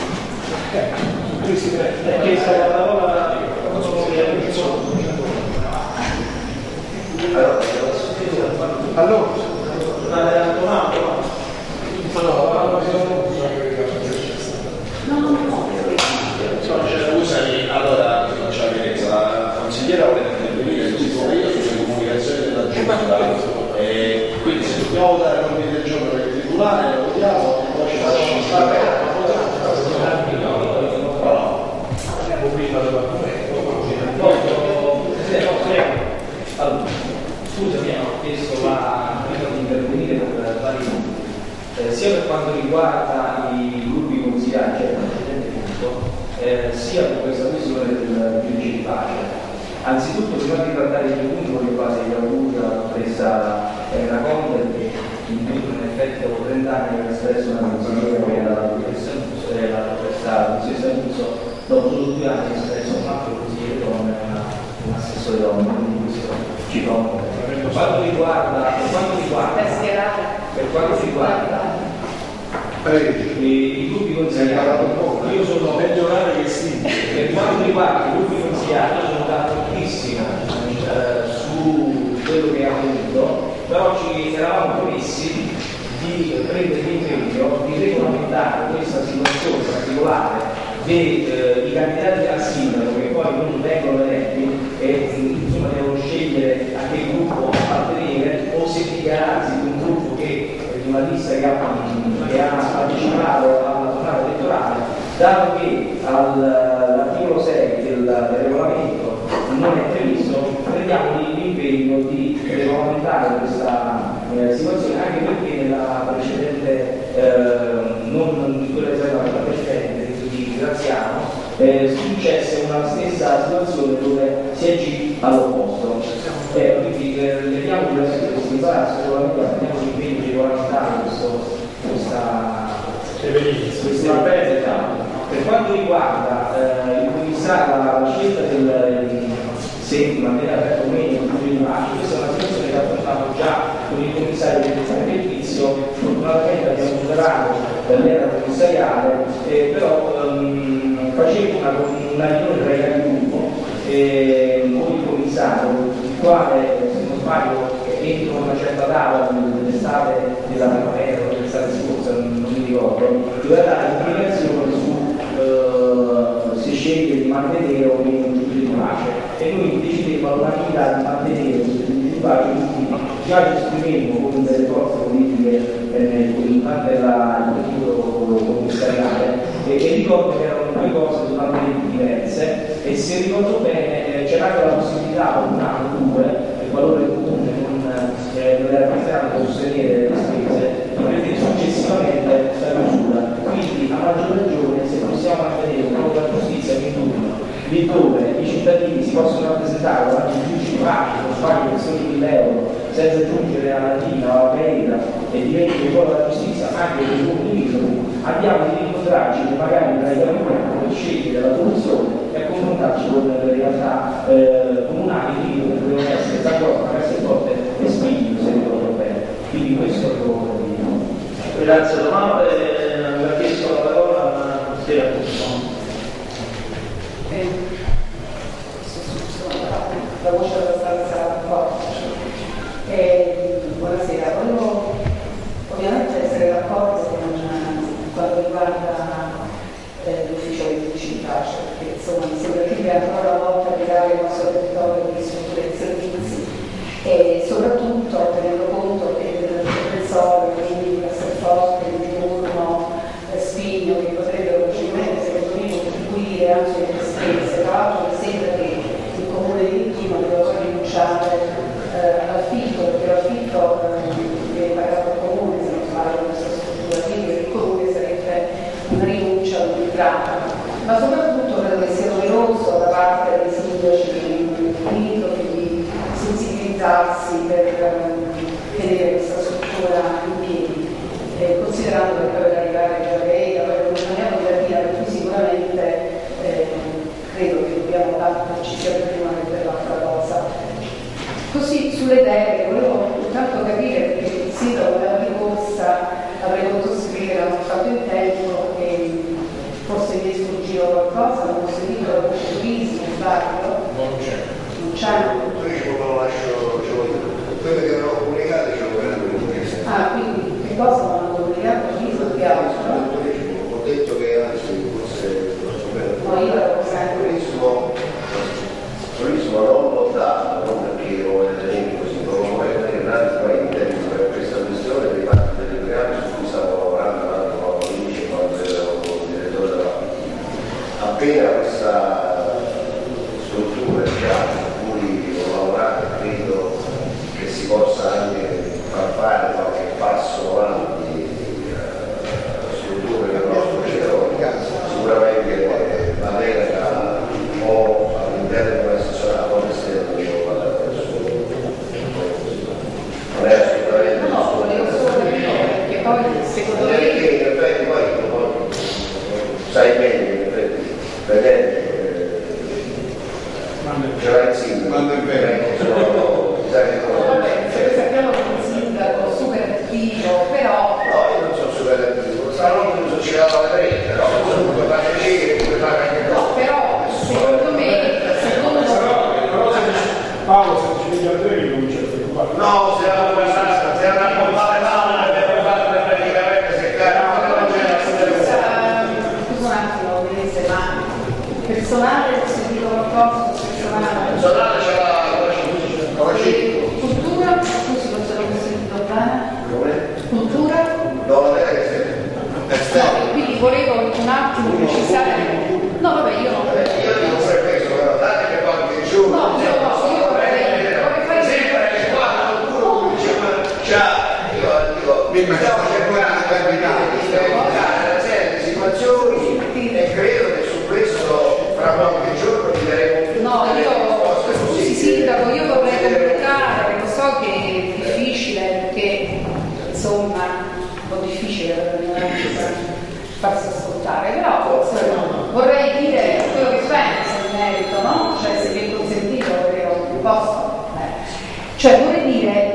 perché se la parola non so che allora Scusami, allora ti faccio la chiarezza, la consigliera vuole intervenire così come io sulle comunicazioni della giunta, e quindi se dobbiamo votare l'ordine del giorno per il tribunale lo votiamo e poi ci facciamo stare. Allora, scusami, ho chiesto la prima di intervenire per vari punti, eh, sia per quanto riguarda i gruppi consigliari, cioè il precedente punto, eh, sia per questa questione del giudice di pace. Anzitutto, prima di trattare i punti, voglio fare gli auguri alla dottoressa Elena Conte, che in tutto in effetti dopo trenta anni ha espresso una consigliera che era la dottoressa Musso, dopo solo due anni ha espresso un altro consigliere donna e un assessore donna, quindi questo ci fa un po'. Per quanto riguarda, per quanto riguarda, per quanto riguarda eh, i gruppi consigliari, io sono peggiorare che sì. per quanto riguarda i gruppi consigliari, io sono d'accordissimo eh, su quello che ha avuto, però ci eravamo promessi di prendere l'impegno di regolamentare questa situazione particolare dei eh, candidati al sindaco che poi non vengono eletti e insomma devono scegliere a che gruppo appartenere o se dichiararsi di un gruppo che di una lista che ha, che ha partecipato alla tornata elettorale, dato che all'articolo sei del, del regolamento non è previsto, prendiamo l'impegno di regolamentare questa eh, situazione, anche perché nella precedente eh, non in quella riservata precedente di Graziano eh, successe una stessa situazione dove si agì all'opposto. Eh, quindi eh, vediamo di questi imbarazzi, prendiamo l'impegno di regolamentare questo, questa questa perdita. Per quanto riguarda eh, il commissario, la scelta del se in maniera aperta o meno, questa è una situazione si era affrontato già con il commissario del servizio. Fortunatamente abbiamo superato l'era commissariale, eh, però um, facevo una, una riunione tra i capigruppo eh, con il commissario, il quale, se non sbaglio, entro una certa data dell'estate della primavera o dell'estate scorsa, non, non mi ricordo, doveva dare un'indicazione su eh, se sceglie di mantenere o meno un giudice di pace, e noi decidemmo all'unanimità di mantenere un giudice di pace, quindi già ci esprimemmo con delle forze politiche eh, con parte del partito commissariale, e, e ricordo che erano due cose totalmente diverse, e se ricordo bene eh, c'era anche la possibilità per un anno o due, il valore comune non, eh, non era pensato sostenere le spese, di prendere successivamente la misura. Quindi a maggior ragione, se possiamo mantenere un nuovo della giustizia in turno, lì dove i cittadini si possono rappresentare davanti ai giudici di pace, non sbaglio che sono di mille euro, senza aggiungere la latina o la peira, e diventi un po' la giustizia anche per i comuni, abbiamo di incontrarci magari tra i capigruppo per scegliere la soluzione e a confrontarci con le realtà eh, comunali che devono essere d'accordo, magari se forte e spinto, se ricordo bene. Quindi questo è quello che dico. Grazie Domanda, eh, ha chiesto la parola a Stefano. La voce della stanza forte. Eh, buonasera, volevo ovviamente essere d'accordo con quanto riguarda eh, l'ufficio dei giudici di pace, perché insomma mi sembra che ancora una volta legare il nostro territorio di strutture e servizi, e soprattutto tenendo conto che del professore, quindi essere forte, di turno, Spigno, che potrebbero facilmente secondo me contribuire anche alle spese. Tra l'altro mi sembra che il comune di Inchino deve rinunciare eh, all'affitto, perché l'affitto eh, viene pagato al comune, se non sbaglio la nostra struttura, quindi il comune sarebbe una rinuncia all'entrata. Ma soprattutto credo che sia doveroso da parte dei sindaci limitrofi di sensibilizzarsi per eh, tenere questa struttura in piedi, eh, considerando che poi per arrivare a Giavera, poi non andiamo a dire, per cui sicuramente eh, credo che dobbiamo batterci sia per prima che per l'altra cosa. Così sulle deleghe volevo intanto capire, perché il sindaco della ricorsa avrei potuto scrivere, non ho fatto in tempo, e forse mi è sfuggito qualcosa, non ho sentito la voce turismo, sbaglio? Non c'è. Non c'è? Il turismo lo lascio, ce lo dico. Quello che hanno comunicato ce lo veranno il turismo. Ah, quindi che cosa mi hanno comunicato? Turismo che altro? Ho detto che anzi forse lo so bene. No, io ero sempre. Turismo, turismo non l'ho dato, non perché ho elenco così, non lo voglio tenere un attimo in tempo per questa questione dei fatti delle programmi su cui stavo lavorando un attimo all'inizio quando ero direttore della P T. Appena questa struttura diciamo, su cui ho lavorato, credo che si possa anche far fare qualche passo avanti uh, strutture del nostro territorio, sicuramente la delega o all'interno dell'assessorato o all'esterno non è assolutamente No, volevo solo capire, perché poi secondo me... perché in effetti poi sai meglio in effetti vedete ce l'ha il sindaco vabbè, sappiamo che un sindaco super attivo, però no, io non sono super attivo, stanotte mi sono girato alle tre, però non puoi fare lì, puoi fare anche no, però secondo me secondo Paolo, se ci vedi a tre non c'è preoccupare. no, se hanno passato, se hanno accompato le mani per fare praticamente se caro non c'è scusa un attimo, vedete, ma personale, se dico qualcosa, personale personale c'è la conosciuto cultura, scusi, non se l'ho sentito bene, come? cultura. non è che No, quindi volevo un attimo precisare. No, vabbè, io non. io dico per questo, però date che qualche giorno No, io no, io vorrei. Vorrei fare. sempre che qua qualcuno dice ma già io dico stiamo cercando di evitare una serie di situazioni e credo che su questo fra qualche giorno vi daremo No, io scusi sindaco, io vorrei completare, lo so che è difficile perché insomma un po' difficile per farsi ascoltare, però vorrei dire quello che penso in merito, no? Cioè se mi è consentito perché non posso. Eh. Cioè vorrei dire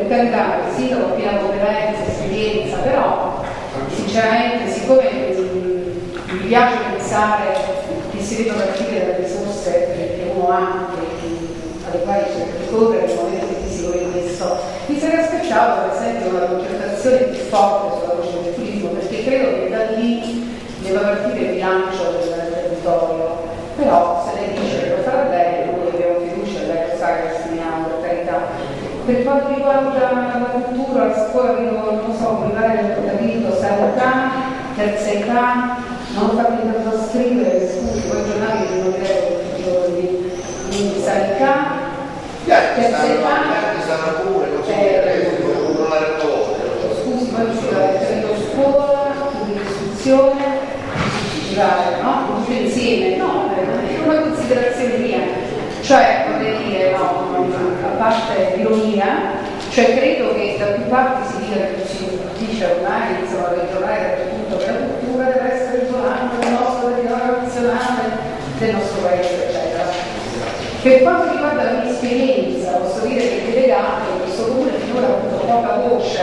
per carità, il sindaco ha piena competenza, esperienza, però sinceramente siccome mh, mi piace pensare che si devono partire dalle risorse che uno ha e alle quali c'è da ricorrere nel momento fisico come questo, mi sarei aspettato per esempio una concentrazione più forte sulla voce del turismo, perché credo che da lì deve partire il bilancio del territorio. Però se lei dice che lo farà lei, noi abbiamo fiducia, lei lo sa che stimiamo, per carità. Per quanto riguarda la cultura, la scuola, non so, mi pare che ho capito, sanità, terza età, non ho fatto tanto a scrivere, scusi, poi i giornali non credo tutti i giorni, quindi sanità, terza età, scusi, poi si va a scuola, istruzione, no? Tutte insieme, no, è una considerazione mia, cioè vorrei dire, no, a parte l'ironia, cioè credo che da più parti si dica che si dice ormai, insomma, regionale dal punto che la cultura deve essere isolata del nostro territorio nazionale, del nostro paese, eccetera. Per quanto riguarda la mia esperienza, posso dire che il delegato in questo comune finora ha avuto poca voce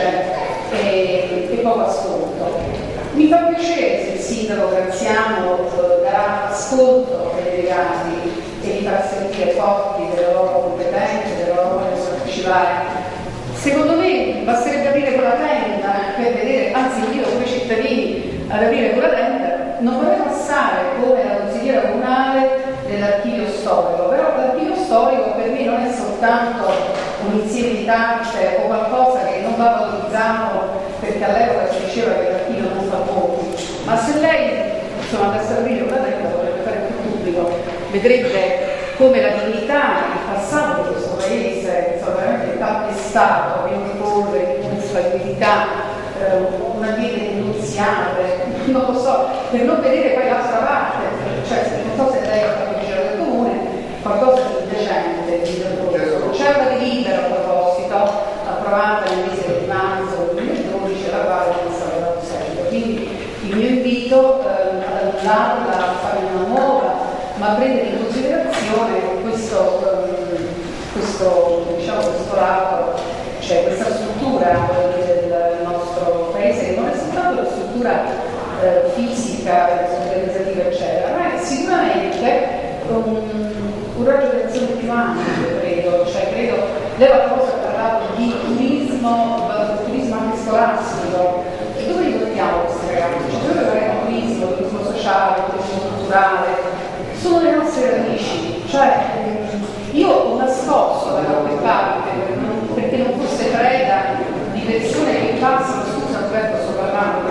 e, e poco ascolto. Mi fa piacere se il sindaco Graziano darà ascolto ai delegati e li farà sentire forti delle loro competenze, delle loro voglia di partecipare. Secondo me basterebbe aprire quella tenda per vedere, anzi io come cittadini ad aprire quella tenda non vorrei passare come la consigliera comunale dell'archivio storico, però l'archivio storico per me non è soltanto un insieme di carte o qualcosa che non va valorizzato perché all'epoca si diceva che l'archivio non fa molti, ma se lei insomma andasse ad aprire una tenda potrebbe fare più pubblico, vedrebbe come la dignità, il passato di questo paese, insomma veramente calpestato, pieno di polvere, di muffa, di dignità, eh, un ambiente denunziale, non lo so, per non vedere poi l'altra parte, cioè non so se lei è stato vicino del comune, qualcosa di decente, di decoroso. C'è una delibera a proposito, approvata nel mese di marzo duemiladodici, la quale non sarà seguito. Quindi il mio invito eh, ad annullarla, a fare una nuova, ma a prendere in considerazione questo, eh, questo, diciamo, questo lato, cioè questa struttura del nostro paese, che non è soltanto la struttura eh, fisica, organizzativa, eccetera, ma è sicuramente un, un raggio di azione più ampio, credo, cioè credo, lei l'altra volta ha parlato di turismo, turismo anche scolastico, e dove li portiamo questi ragazzi? Cioè, dove faremo turismo, turismo sociale, turismo culturale? Sono le nostre radici, cioè io ho nascosto da qualche parte per non, perché non fosse preda di persone che passano, scusa Alberto sto parlando,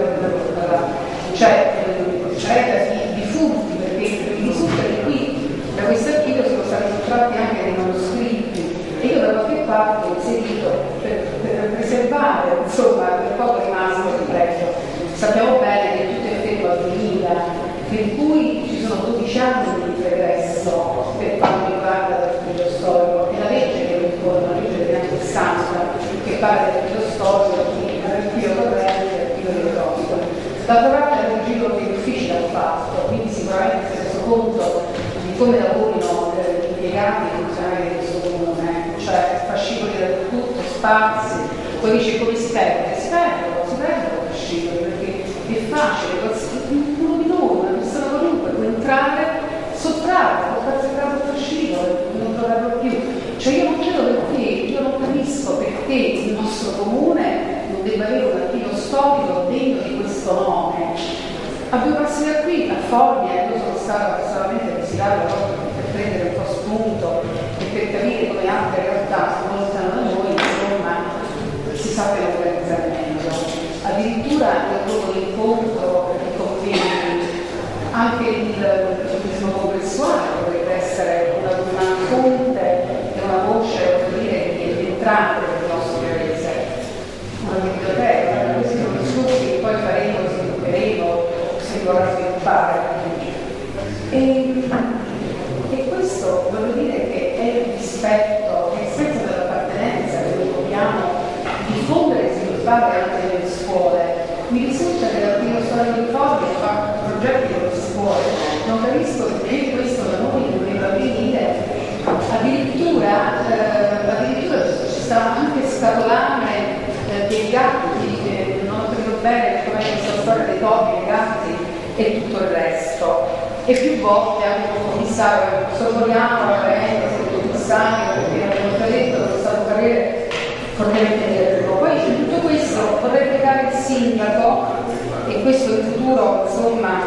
cioè preda di, di furti, perché risulta che qui da questo archivio sono stati sottratti anche dei manoscritti e io da qualche parte ho inserito per, per preservare insomma quel poco rimasto di pregio. Sappiamo bene che tutto è fermo al duemila, per cui ci sono dodici anni di regresso per quanto riguarda l'archivio storico e la legge che lo impone, la legge del sessanta che parla dell'archivio storico, di archivio corrente e archivio elettronico. D'altra parte è un giro che gli uffici l'hanno fatto, quindi sicuramente si è reso conto di come lavorino eh, gli impiegati e i funzionari di questo comune, cioè fascicoli dappertutto, spazi, poi dice come si perde, si perdono, si perdono fascicoli perché è facile, uno di noi, una persona qualunque può entrare, sottrarre, portarsi a casa il fascicolo e non trovarlo più. Cioè io non credo perché, io non capisco perché il nostro comune non debba avere un archivio storico degno di questo nome. A due passi da qui, a Foglia, io sono stata personalmente a visitare per prendere un po' spunto e per capire come altre realtà si mostrano da noi, insomma, si sappiano organizzare meglio. Addirittura nel gruppo di incontro di convegni, anche il turismo complessuale potrebbe essere una, una fonte e una voce, per dire, di entrate del nostro paese. Una biblioteca, questi sono discorsi che poi faremo, svilupperemo, si dovrà sviluppare. E, e questo voglio dire che è il rispetto, il rispetto dell'appartenenza che noi dobbiamo diffondere e sviluppare anche nelle scuole. Mi risulta che l'archivio storico di Foglia fa progetti con le scuole, non capisco perché questo da noi dovrebbe avvenire. Addirittura, eh, addirittura ci sta anche scatolame eh, dei gatti, eh, non ho capito bene com'è questa storia dei topi, dei gatti e tutto il resto. E più volte anche il commissario, sottolineiamo la parentesi del commissario, perché abbiamo detto che è stato parere fortemente negativo. Poi in tutto questo vorrei pregare il sindaco, e questo in futuro, insomma,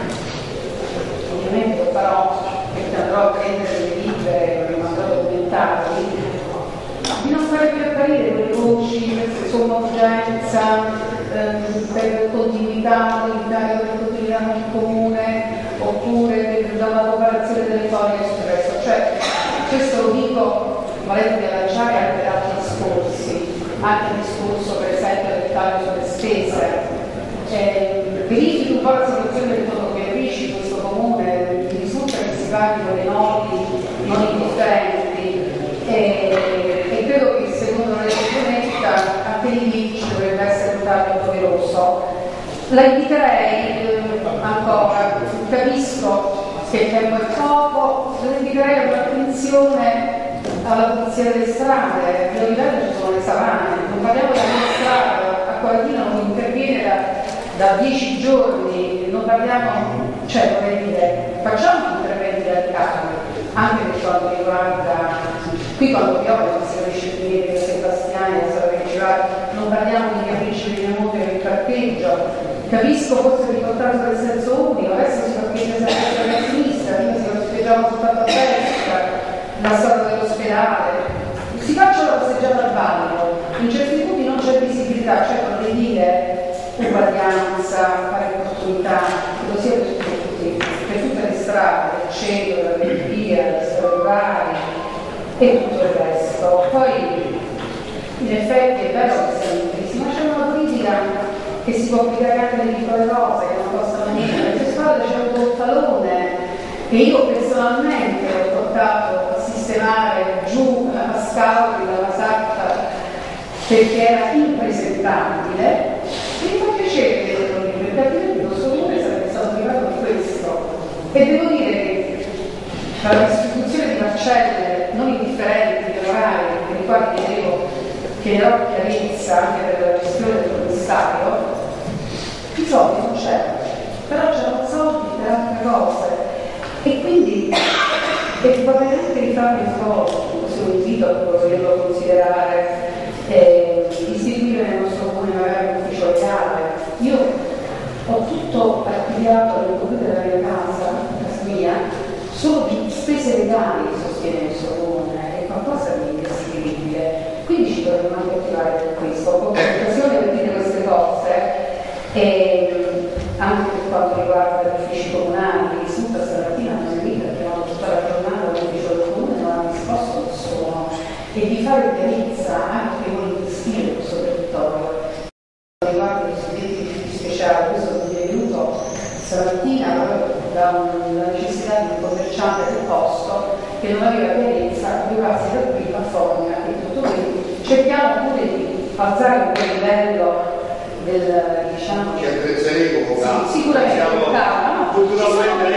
ovviamente lo farò perché andrò a prendere le libere, le andrò a documentarli, di non fare più apparire quelle voci per sommourgenza, ehm, per continuità, militare per continuità nel comune, oppure per la popolazione delle foglie e tutto il resto. Cioè, questo lo dico volendo riallacciare anche ad altri discorsi, anche il discorso per esempio del taglio sulle spese. Eh, verifichi un po' la situazione delle fotocopiatrici in questo comune, mi risulta che si parli con dei nodi non indifferenti e, e credo che secondo la legge Bonetta anche lì ci dovrebbe essere un taglio doveroso. La inviterei eh, ancora, capisco che il tempo è poco, la inviterei a un'attenzione alla pulizia delle strade, in realtà ci sono le savane, non parliamo della strada, a Corradino non interviene da, da dieci giorni, non parliamo, cioè vorrei dire, facciamo interventi radicali, anche per quanto riguarda, qui quando piove non si riesce a vedere che Sebastiani, la strada principale, non parliamo di capricci di memoria per il parcheggio, capisco forse riportato del senso unico, adesso si parcheggia sempre a sinistra, prima si parcheggiava soltanto a destra, la storia dell'ospedale, si faccia la passeggiata al ballo, in certi punti non c'è visibilità, cioè vorrei dire uguaglianza, pari opportunità, che lo sia per tutti, per tutte le strade, il centro, la periferia, le strade e tutto il resto. Poi in effetti è vero che siamo in ma c'è una politica che si può applicare anche alle piccole cose, che non costano niente. Per strada c'è un portalone che io personalmente ho portato a sistemare giù a Scaldi dalla Sacca perché era impresentabile e mi fa piacere vederlo lì perché altrimenti il nostro comune sarebbe stato privato di questo. E devo dire che tra la distribuzione di parcelle non indifferenti di orari per i quali chiedevo chiederò chiarezza anche per la gestione del commissario, i soldi non c'erano, però c'erano soldi per altre cose. E quindi e vorrei anche rifarmi un po' questo invito a poterlo considerare, eh, istituire nel nostro comune magari un ufficio legale. Io ho tutto archiviato nel computer della mia casa, casa mia, solo di spese legali che sostiene il nostro comune, è qualcosa di indescrivibile. Quindi ci dovremmo anche attivare per questo. Ho poco occasione per dire queste cose. E anche per quanto riguarda gli uffici comunali, risulta stamattina nella vita abbiamo tutta la giornata all'ufficio del comune, non ha risposto nessuno, e di fare chiarezza anche con il destino di questo territorio. Riguardo i cosiddetti uffici speciali, questo mi è venuto stamattina da una necessità di un commerciante del posto che non aveva chiarezza, doveva passi da qui a Fogna e tutto questo. Cerchiamo pure di alzare un po' il livello del, diciamo, ci attrezzeremo con calma. Sì, sicuramente con calma, no? Culturalmente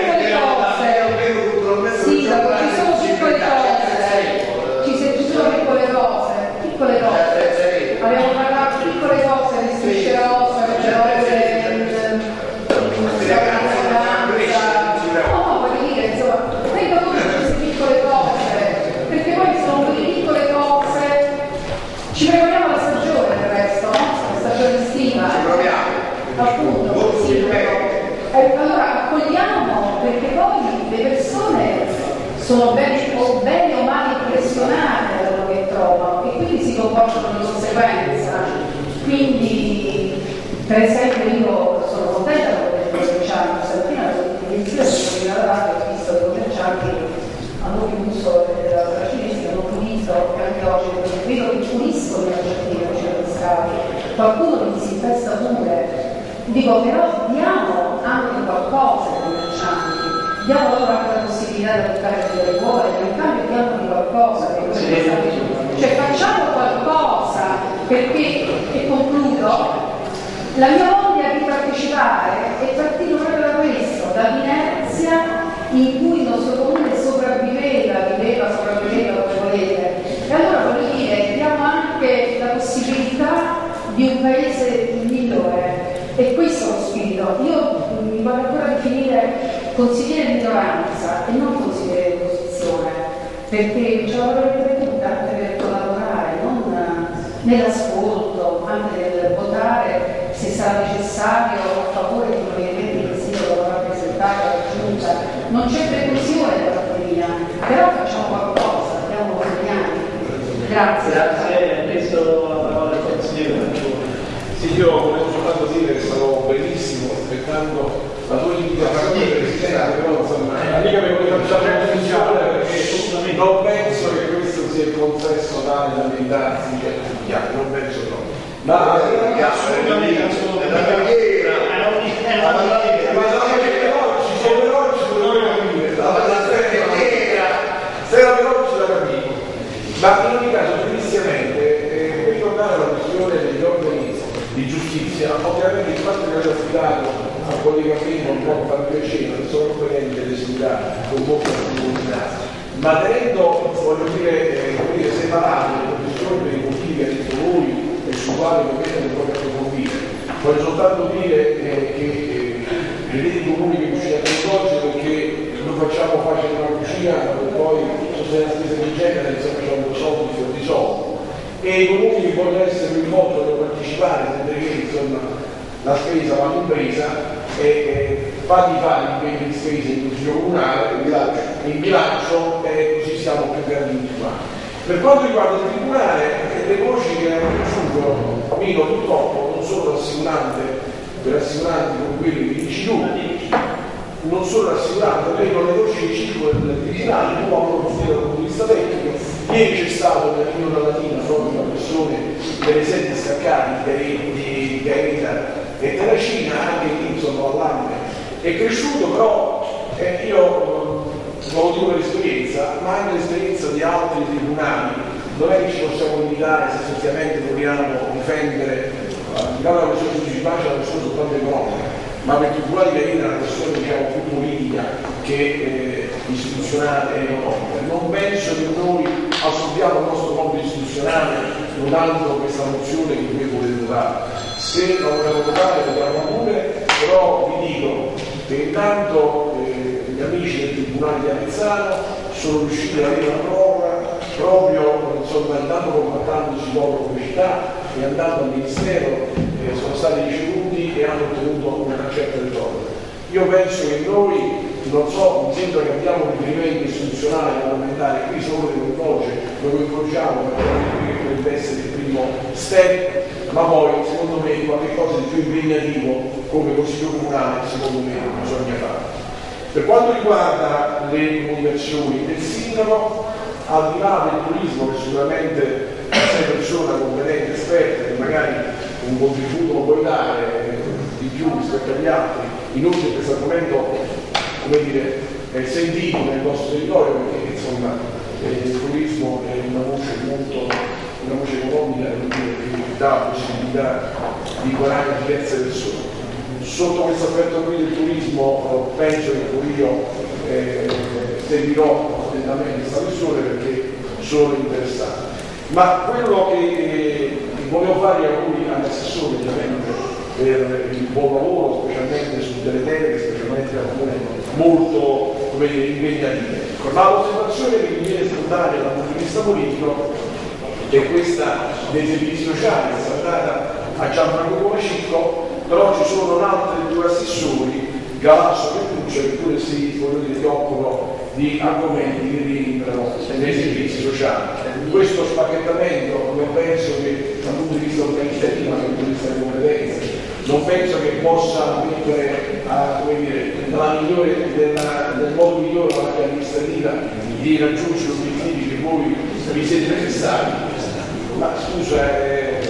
Sì, ci sono piccole cose, ci sono piccole cose, piccole cose. Abbiamo parlato di piccole cose, le strisce rosse, le cose, no, no, voglio dire, insomma, tengo conto di queste piccole cose, perché poi sono quelle piccole cose, ci prepariamo la stagione del resto, no? La stagione estiva. Ci proviamo. Appunto, sì, eh, allora accogliamo perché poi le persone sono bene o, bene o male impressionate da quello che trovano e quindi si comportano di conseguenza. Quindi, per esempio, io sono contenta con i commercianti, stamattina l'inizio sono arrivata e ho visto che i commercianti hanno chiuso la cinesca, hanno pulito, e anche oggi vedo che puliscono i giardini, facendo gli scavi, qualcuno li disinfesta pure. Dico, però diamo anche qualcosa ai commercianti, diamo loro anche la possibilità di toccare delle buone, ma in cambio diamo di qualcosa, cioè facciamo qualcosa, perché, e concludo, la mia voglia di partecipare è partita proprio da questo, dall'inerzia in cui il nostro comune sopravviveva, viveva, sopravviveva come volete. E allora voglio dire, diamo anche la possibilità possibilità di un paese migliore. E questo è lo spirito. Io mi voglio ancora definire consigliere di minoranza e non consigliere di opposizione, perché ce la vorrei tutta anche per collaborare, non nell'ascolto, anche nel votare se sarà necessario a favore di provvedimenti che il sindaco dovrà presentare alla giunta. Non c'è preclusione da parte mia, però facciamo qualcosa, diamo segnali. Grazie. Grazie, adesso la parola al consigliere Fanciulli. Sì, io volevo soltanto dire che sarò benissimo aspettando la tua indicazione presidente, però insomma, mica mi voglio fare attenzione perché non penso che questo sia il consesso tale da meritarsi, non penso proprio. Ma assolutamente, assolutamente. Ma in ogni caso, giudiziamente, eh, per ricordare la questione degli organi di giustizia, ovviamente il fatto che avete affidato al collega prima un po' far piacere, non sono competenti delle segurità con molta comunità, ma tenendo, voglio dire, eh, dire separate le professioni per i motivi che ha detto lui e su quali ovviamente non proprio approfondire. Voglio soltanto dire eh, che eh, vedete i comuni che riuscite a coinvolgere perché lo facciamo facile una cucina, e poi se la spesa di genere insomma facciamo soldi fior di soldi. E i comuni che vogliono essere coinvolti vogliono partecipare, sempre che insomma la spesa va compresa e eh, fatti fare impegni di spesa in consiglio comunale, in bilancio, in bilancio e così siamo più grandi qua. Per quanto riguarda il tribunale, eh, le voci che hanno ricevuto meno purtroppo non sono rassicuranti per rassicuranti con quelli che dici tu, non sono rassicuranti, vengono le voci di ciclo del tribunale, non possono approfondire dal punto di vista tecnico. Ieri c'è stato nella riunione latina proprio una questione delle sedi staccate di Gaeta e della Cina, anche lì insomma l'allarme è cresciuto, però eh, io eh, lo dico per esperienza, ma anche l'esperienza di altri tribunali, non è che ci possiamo limitare se effettivamente vogliamo difendere eh, la questione principale, la questione soltanto economica, ma per i tribunali che è una questione diciamo più politica che eh, istituzionale e economica. Non penso che noi assolviamo il nostro compito istituzionale votando questa mozione che voi volete votare. Se la vogliamo votare, votiamo pure, però vi dico che intanto eh, gli amici del Tribunale di Avezzano sono riusciti ad avere una proroga proprio insomma andando compattandosi loro pubblicità e andando al Ministero eh, sono stati ricevuti e hanno ottenuto una certa ritorno. Io penso che noi, non so, mi sembra che abbiamo un riferimento istituzionale parlamentare, qui solo che coinvolge, lo coinvolgiamo perché potrebbe essere il primo step, ma poi secondo me qualche cosa di più impegnativo come Consiglio Comunale secondo me bisogna fare. Per quanto riguarda le comunicazioni del sindaco, al di là del turismo che sicuramente sei persona competente, esperta e magari un contributo lo puoi dare di più rispetto agli altri, inoltre questo argomento come dire, è sentito nel nostro territorio perché insomma eh, il turismo è una voce molto, una voce economica che dà possibilità di guadagnare a diverse persone. Sotto questo aspetto qui del turismo penso che io eh, seguirò attentamente questa questione perché sono interessato. Ma quello che eh, volevo fare a voi, all'assessore ovviamente, per il buon lavoro, specialmente su delle deleghe, specialmente alcune molto come dire, impegnative. La osservazione che mi viene spontanea dal punto di vista politico è questa dei servizi sociali, è stata data a Gianfranco Macicco, però ci sono altri due assessori, Galasso e Puccia, che pure si, dire, si occupano di argomenti che rientrano nei servizi sociali. Questo spacchettamento non penso che dal punto di vista organizzativo, dal punto di vista di competenze, non penso che possa mettere a, come dire, nella migliore, della, nel modo migliore la macchina amministrativa di raggiungere gli obiettivi che voi vi siete necessari. Ma scusa, eh,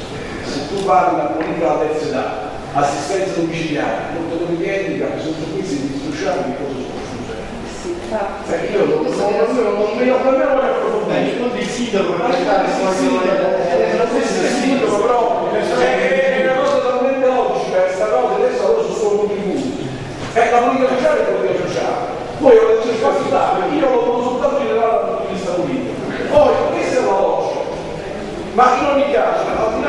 se tu parli della politica della terza età, assistenza domiciliare, portatore di handicap, sono tutti servizi sociali, che cosa sono? Eh, io non lo so, per me non voglio approfondire. Non il sindaco per aiutare il sindaco, però è una cosa talmente logica, questa cosa adesso loro sono solo contributi. È la politica sociale e la politica sociale. Poi ho detto spazio, io lo devo soltanto rilevare dal punto di vista politico. Poi questa è la logica. Ma in ogni caso,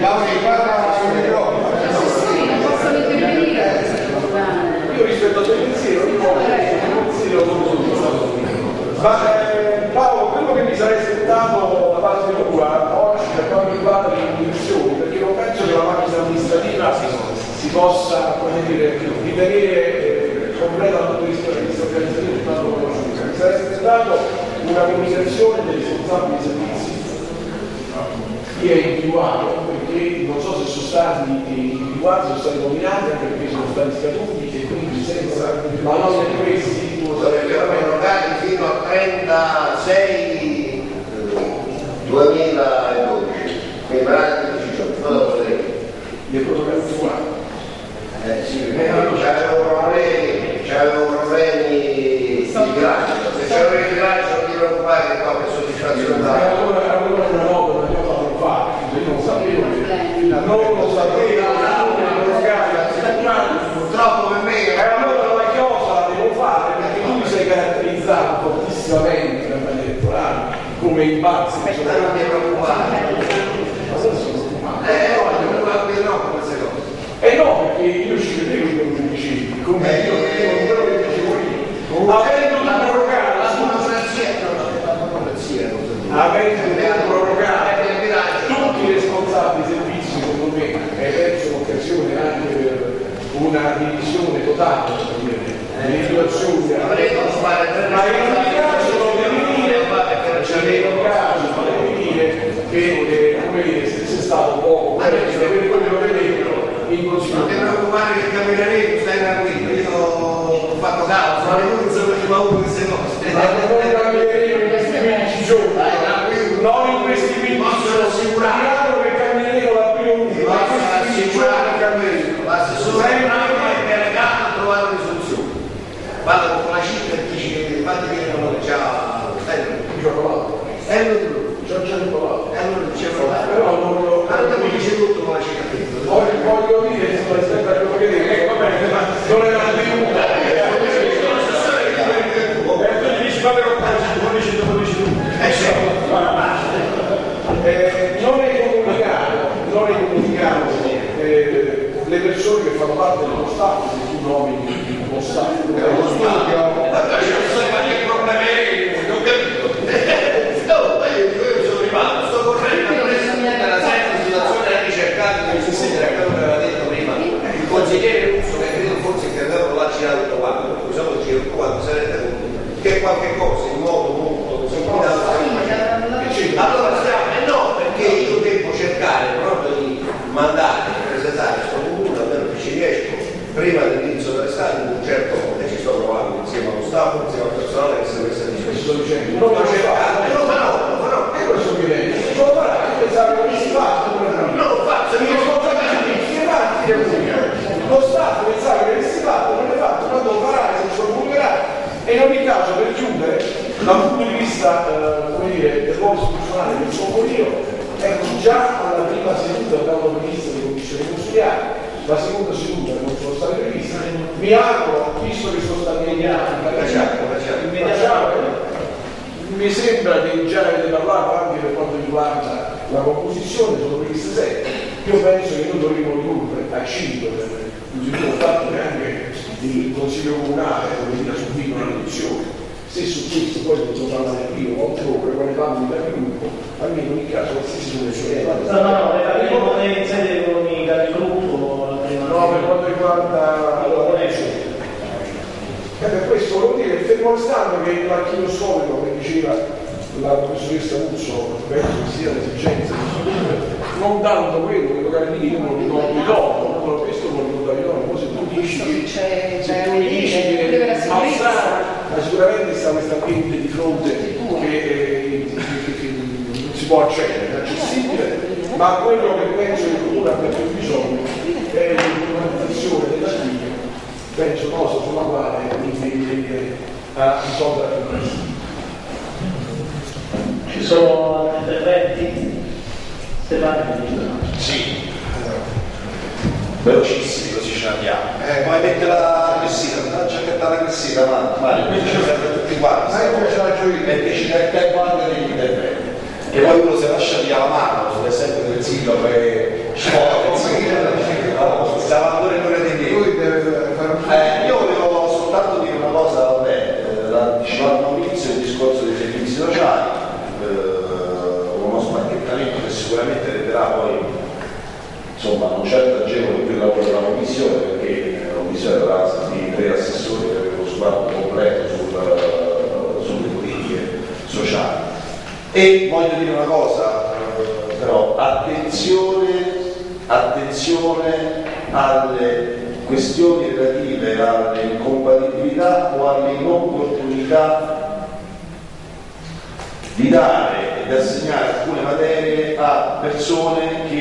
Mauri, parla sul microfono. Non possono intervenire. Io rispetto al tuo pensiero, io ho un pensiero molto. Ma eh, Paolo, quello che mi sarei aspettato da parte tua oggi per quanto riguarda le condizioni, perché non penso che la macchina amministrativa si possa, come dire, ritenere eh, completa dal punto di vista organizzativo di tanto conosciuta. Mi sarei aspettato una comunicazione dei responsabili dei servizi, chi è individuato, perché non so se sono stati individuati, sono stati nominati, anche perché sono stati scaduti e quindi senza la nomina di questi sarebbero prorogati fino al trentasei duemiladodici, quindi quindici giorni, poi dopo vedremo. le prorogati qua. Eh sì, perché c'avevo problemi, c'avevo problemi di bilancio, se c'avevo il bilancio non ti preoccupare che qualche soddisfazione dà. Allora, allora una nota, una cosa non fa, io non sapevo che non lo sapevo, purtroppo per me. E allora la chiosa devo fare perché tu mi sei caratterizzato fortissimamente nel maniera elettorale come i pazzi. Non ti preoccupare. Eh, no, non preoccupare no con queste cose. Eh no, perché io ci credevo in quello che dicevi, come io credevo in quello che dicevo io. Avendo una prorogata, avendo prorogata, tutti i responsabili di servizi, secondo me, hai perso l'occasione anche per una divisione totale delle situazioni. Ma in ogni caso non devi dire, in ogni caso non devi dire che come dire, se sei stato poco, per quello che vedo in consiglio. Non ti preoccupare che cammineremo, stai tranquillo, io ho fatto caso, ma io non so che paura queste cose. Ma non cammineremo in questi quindici giorni, non in questi quindici giorni, assicurato che cammineremo la prima unità, ma in questi quindici giorni cammineremo. L'assessore è delegato a trovare una risoluzione. Vado con la cifra e dici che infatti viene come già stai Cioccolato. è venuto. Già già cioccolato. E allora dicevo, Però non lo... allora mi dice tutto con la cifra. Voglio, voglio dire, insomma, rispetto a quello che dico, ecco bene, ma non era la tenuta. E tu gli dici, fate con non dici tu, non dici tu. Eh sì. Eh, non è comunicato, non è comunicato eh, le persone che fanno parte dello Stato, se tu nomini lo Stato. È uno studio. Ma che problema è? Non ho capito. No, io sono rimasto, sto correndo, nella stessa situazione anche cercando di consigliere, quello che aveva detto prima, il consigliere Russo, che credo forse che avevano là girato tutto quanto, per cui siamo giro tutto quanto, se rende conto che qualche cosa in modo molto allora stiamo, eh no, perché io devo cercare proprio di mandare, di presentare questo comune, almeno che ci riesco, prima dell'inizio dell'estate, in un certo modo, e ci sto provando insieme allo staff, insieme al personale che si messa a disposizione. Non lo cercare, non lo farò, non lo farò. e questo mi viene, non lo farà, io pensavo che avessi fatto, Non lo faccio, mi responsabilità, lo Stato pensava che avessi fatto, non l'hai fatto, quando lo farai, se lo comunicherai. E in ogni caso, per chiudere, dal punto di vista eh, come dire, del ruolo istituzionale del suo io, ecco, già alla prima seduta avevamo previsto le commissioni consigliari, la seconda seduta non sono state previste, mi auguro, visto che sono stati eliminati, mi sembra che già avete parlato anche per quanto riguarda la composizione, sono previste sette, io penso che noi dovremmo ridurre a cinque per il fatto che anche il Consiglio Comunale dovrebbe subire una riduzione. Se su questo poi possiamo parlare prima o altrove, quando parlo di capogruppo, almeno in caso qualsiasi soluzione. No, no, no, le capiremo in sede con i capigruppo la prima. No, per quanto riguarda e per questo volevo dire, fermo restando che l'archivio storico, come diceva la professoressa Russo, penso che sia l'esigenza non tanto quello che lo carabinieri non lo ricordi dopo, però questo non lo ricordavi dopo, se tu dici che se tu mi dici che Alzara sicuramente sta questa ambiente di fronte che, eh, che, che, che non si può accedere, è accessibile, ma quello che penso che il comune abbia più bisogno è l'organizzazione dell'archivio, penso cosa sulla quale a risolvere la questione. Ci sono interventi? Stefano? Sì, velocissimi così ce ne andiamo. Eh, poi mette la cressina, la giacchetta la cressina, avanti, Mario, quindi ci serve tutti quanti. Ma io ce la gioia. Perché ci mette quando devi interventi. Che poi uno si lascia via la mano sull'esempio del sindaco e anticipato Maurizio, il discorso dei servizi sociali, eh, uno spacchettamento che sicuramente renderà poi insomma non certo agevole più il lavoro della commissione, perché la commissione avrà di tre assessori per avere uno sguardo completo sul, sulle politiche sociali. E voglio dire una cosa, eh, però attenzione, attenzione alle questioni relative alle incompatibilità o alle inopportunità di dare ed assegnare alcune materie a persone che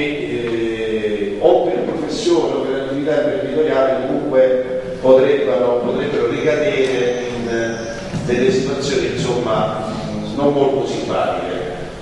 eh, o per professione o per attività imprenditoriali comunque potrebbero, potrebbero ricadere in eh, delle situazioni insomma non molto simpatiche.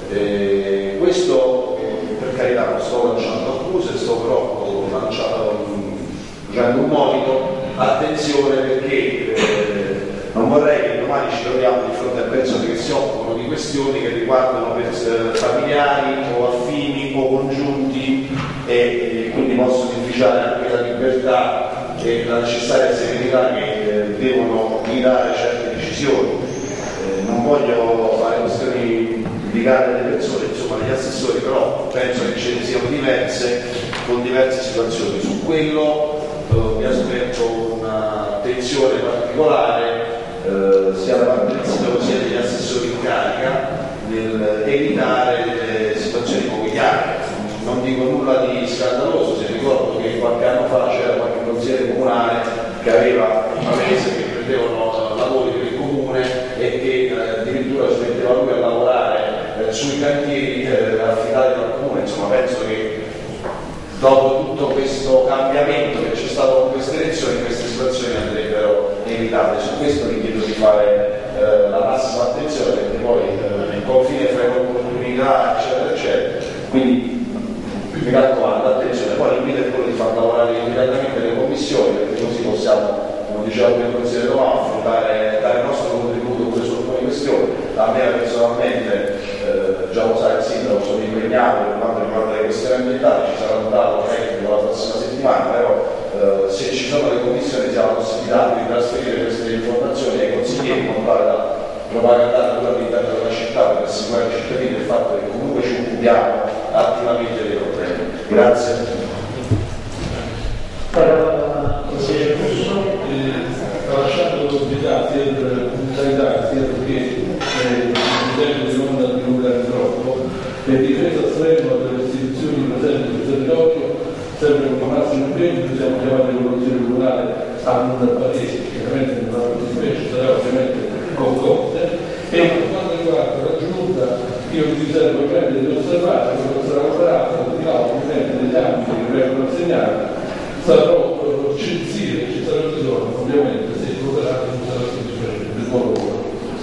Eh, questo eh, per carità non sto lanciando accuse, sto però lanciando facendo un monito, attenzione perché eh, non vorrei che domani ci troviamo di fronte a persone che si occupano di questioni che riguardano pers- familiari o affini o congiunti e, e quindi possono inficiare anche la libertà e la necessaria serenità che eh, devono guidare certe decisioni. Eh, non voglio fare questioni indicate delle persone, insomma degli assessori, però penso che ce ne siano diverse con diverse situazioni. Su quello mi aspetto un'attenzione particolare eh, sia da parte del sindaco sia degli assessori in carica nel evitare delle situazioni poco chiare. Non dico nulla di scandaloso, se ricordo che qualche anno fa c'era qualche consigliere comunale che aveva una mese che prendevano lavori per il comune e che eh, addirittura si metteva lui a lavorare eh, sui cantieri eh, affidati dal comune. Insomma, penso che dopo tutto questo cambiamento che c'è stato con queste elezioni, queste situazioni andrebbero evitate. Su questo vi chiedo di fare eh, la massima attenzione, perché poi eh, il confine fra opportunità eccetera eccetera, quindi mi raccomando attenzione. Poi l'invito è quello di far lavorare immediatamente le commissioni, perché così possiamo, come diceva il consigliere Romano, affrontare, dare il nostro contributo pure su alcune questioni. A me personalmente, eh, già lo sa il sindaco, sono impegnato per quanto riguarda le questioni ambientali, ci sarà un tavolo tecnico la prossima settimana, però eh, se ci sono le commissioni si ha la possibilità di trasferire queste informazioni ai consiglieri in modo tale da propagandare all'interno della città per assicurare ai cittadini del fatto che comunque ci occupiamo attivamente dei problemi. Grazie. Parola consigliere Russo. Ha lasciato l'ospità sia per sanità sia perché il tempo di non divulgare troppo, per difesa estrema delle istituzioni presenti sul territorio, sempre con massimo impegno, siamo chiamati al Consiglio Comunale a un parere, chiaramente non ha di specie, sarà ovviamente concorde, e per quanto riguarda la giunta io vi riservo ovviamente di osservare come sarà operato, di là ovviamente degli ambiti che vengono assegnati, sarò censire, ci sarà bisogno ovviamente se il operato non sarà sufficiente del buon lavoro.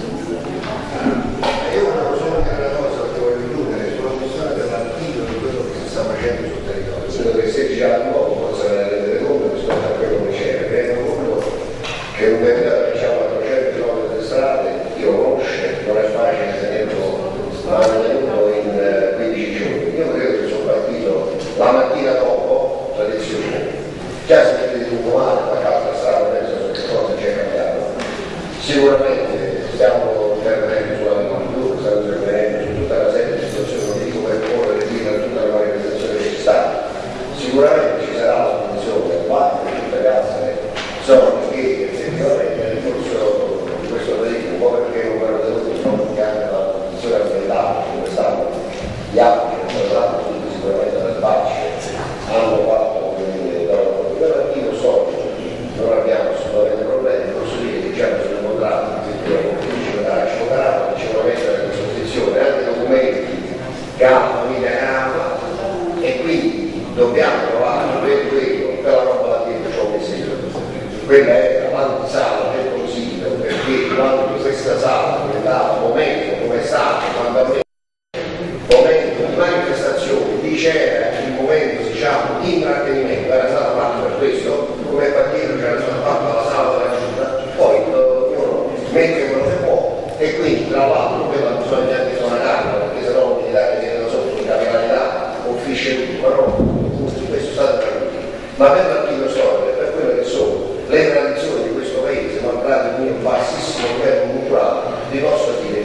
Io una cosa che voglio chiudere sulla questione dell'archivio di quello che si sta facendo sul territorio. Credo che se gira un po' forse ve ne rendete conto rispetto a quello che c'era. Mi rendo conto che un vettore diciamo a trecento chilometri di strade, chi lo conosce, non è facile tenerlo, ma hanno tenuto in quindici giorni. Io credo che sono partito la mattina dopo la lezione. Già si mette di un comando, ma calma strada, penso che cosa c'è cambiato. Sicuramente stiamo intervenendo sull'agricoltura, stiamo intervenendo su tutta una serie di situazioni, non dico per correre via da tutta la manifestazione che ci sta. Sicuramente ci sarà la funzione quante tutte le altre zone che effettivamente nel corso di questo periodo, un po' perché non vanno tenuti pronti anche la funzione ambientale, come stanno gli altri che sono stati tutti sicuramente alle facce, hanno fatto però io so che non abbiamo assolutamente problemi, posso dire che già mi sono incontrato ci voteranno, ci vogliono mettere a disposizione anche documenti che ha la famiglia Cava e quindi dobbiamo trovare per quello, per la roba da dietro ci ho messo io. Quella è l'antisala del consiglio, perché quando in questa sala diventava un momento come è stato, quando a me momento di manifestazione, di cena, il momento diciamo di intrattenimento era stato fatto per questo, come partito c'era stato fatto alla sala della giunta, poi uno mette quello che può e quindi tra l'altro quella non bisogna neanche suonare perché sennò non mi date che non so su capitalità o fisce tutto, però questo state tranquilli. Ma per l'archivio storico e per quelle che sono le tradizioni di questo paese, malgrado il mio bassissimo livello culturale,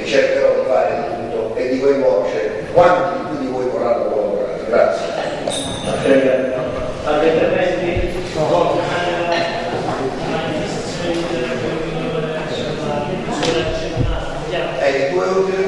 cercherò di fare di tutto e di coinvolgere quanti più di voi vorranno collaborare. Grazie. Altri interventi? No. Eh, due ultime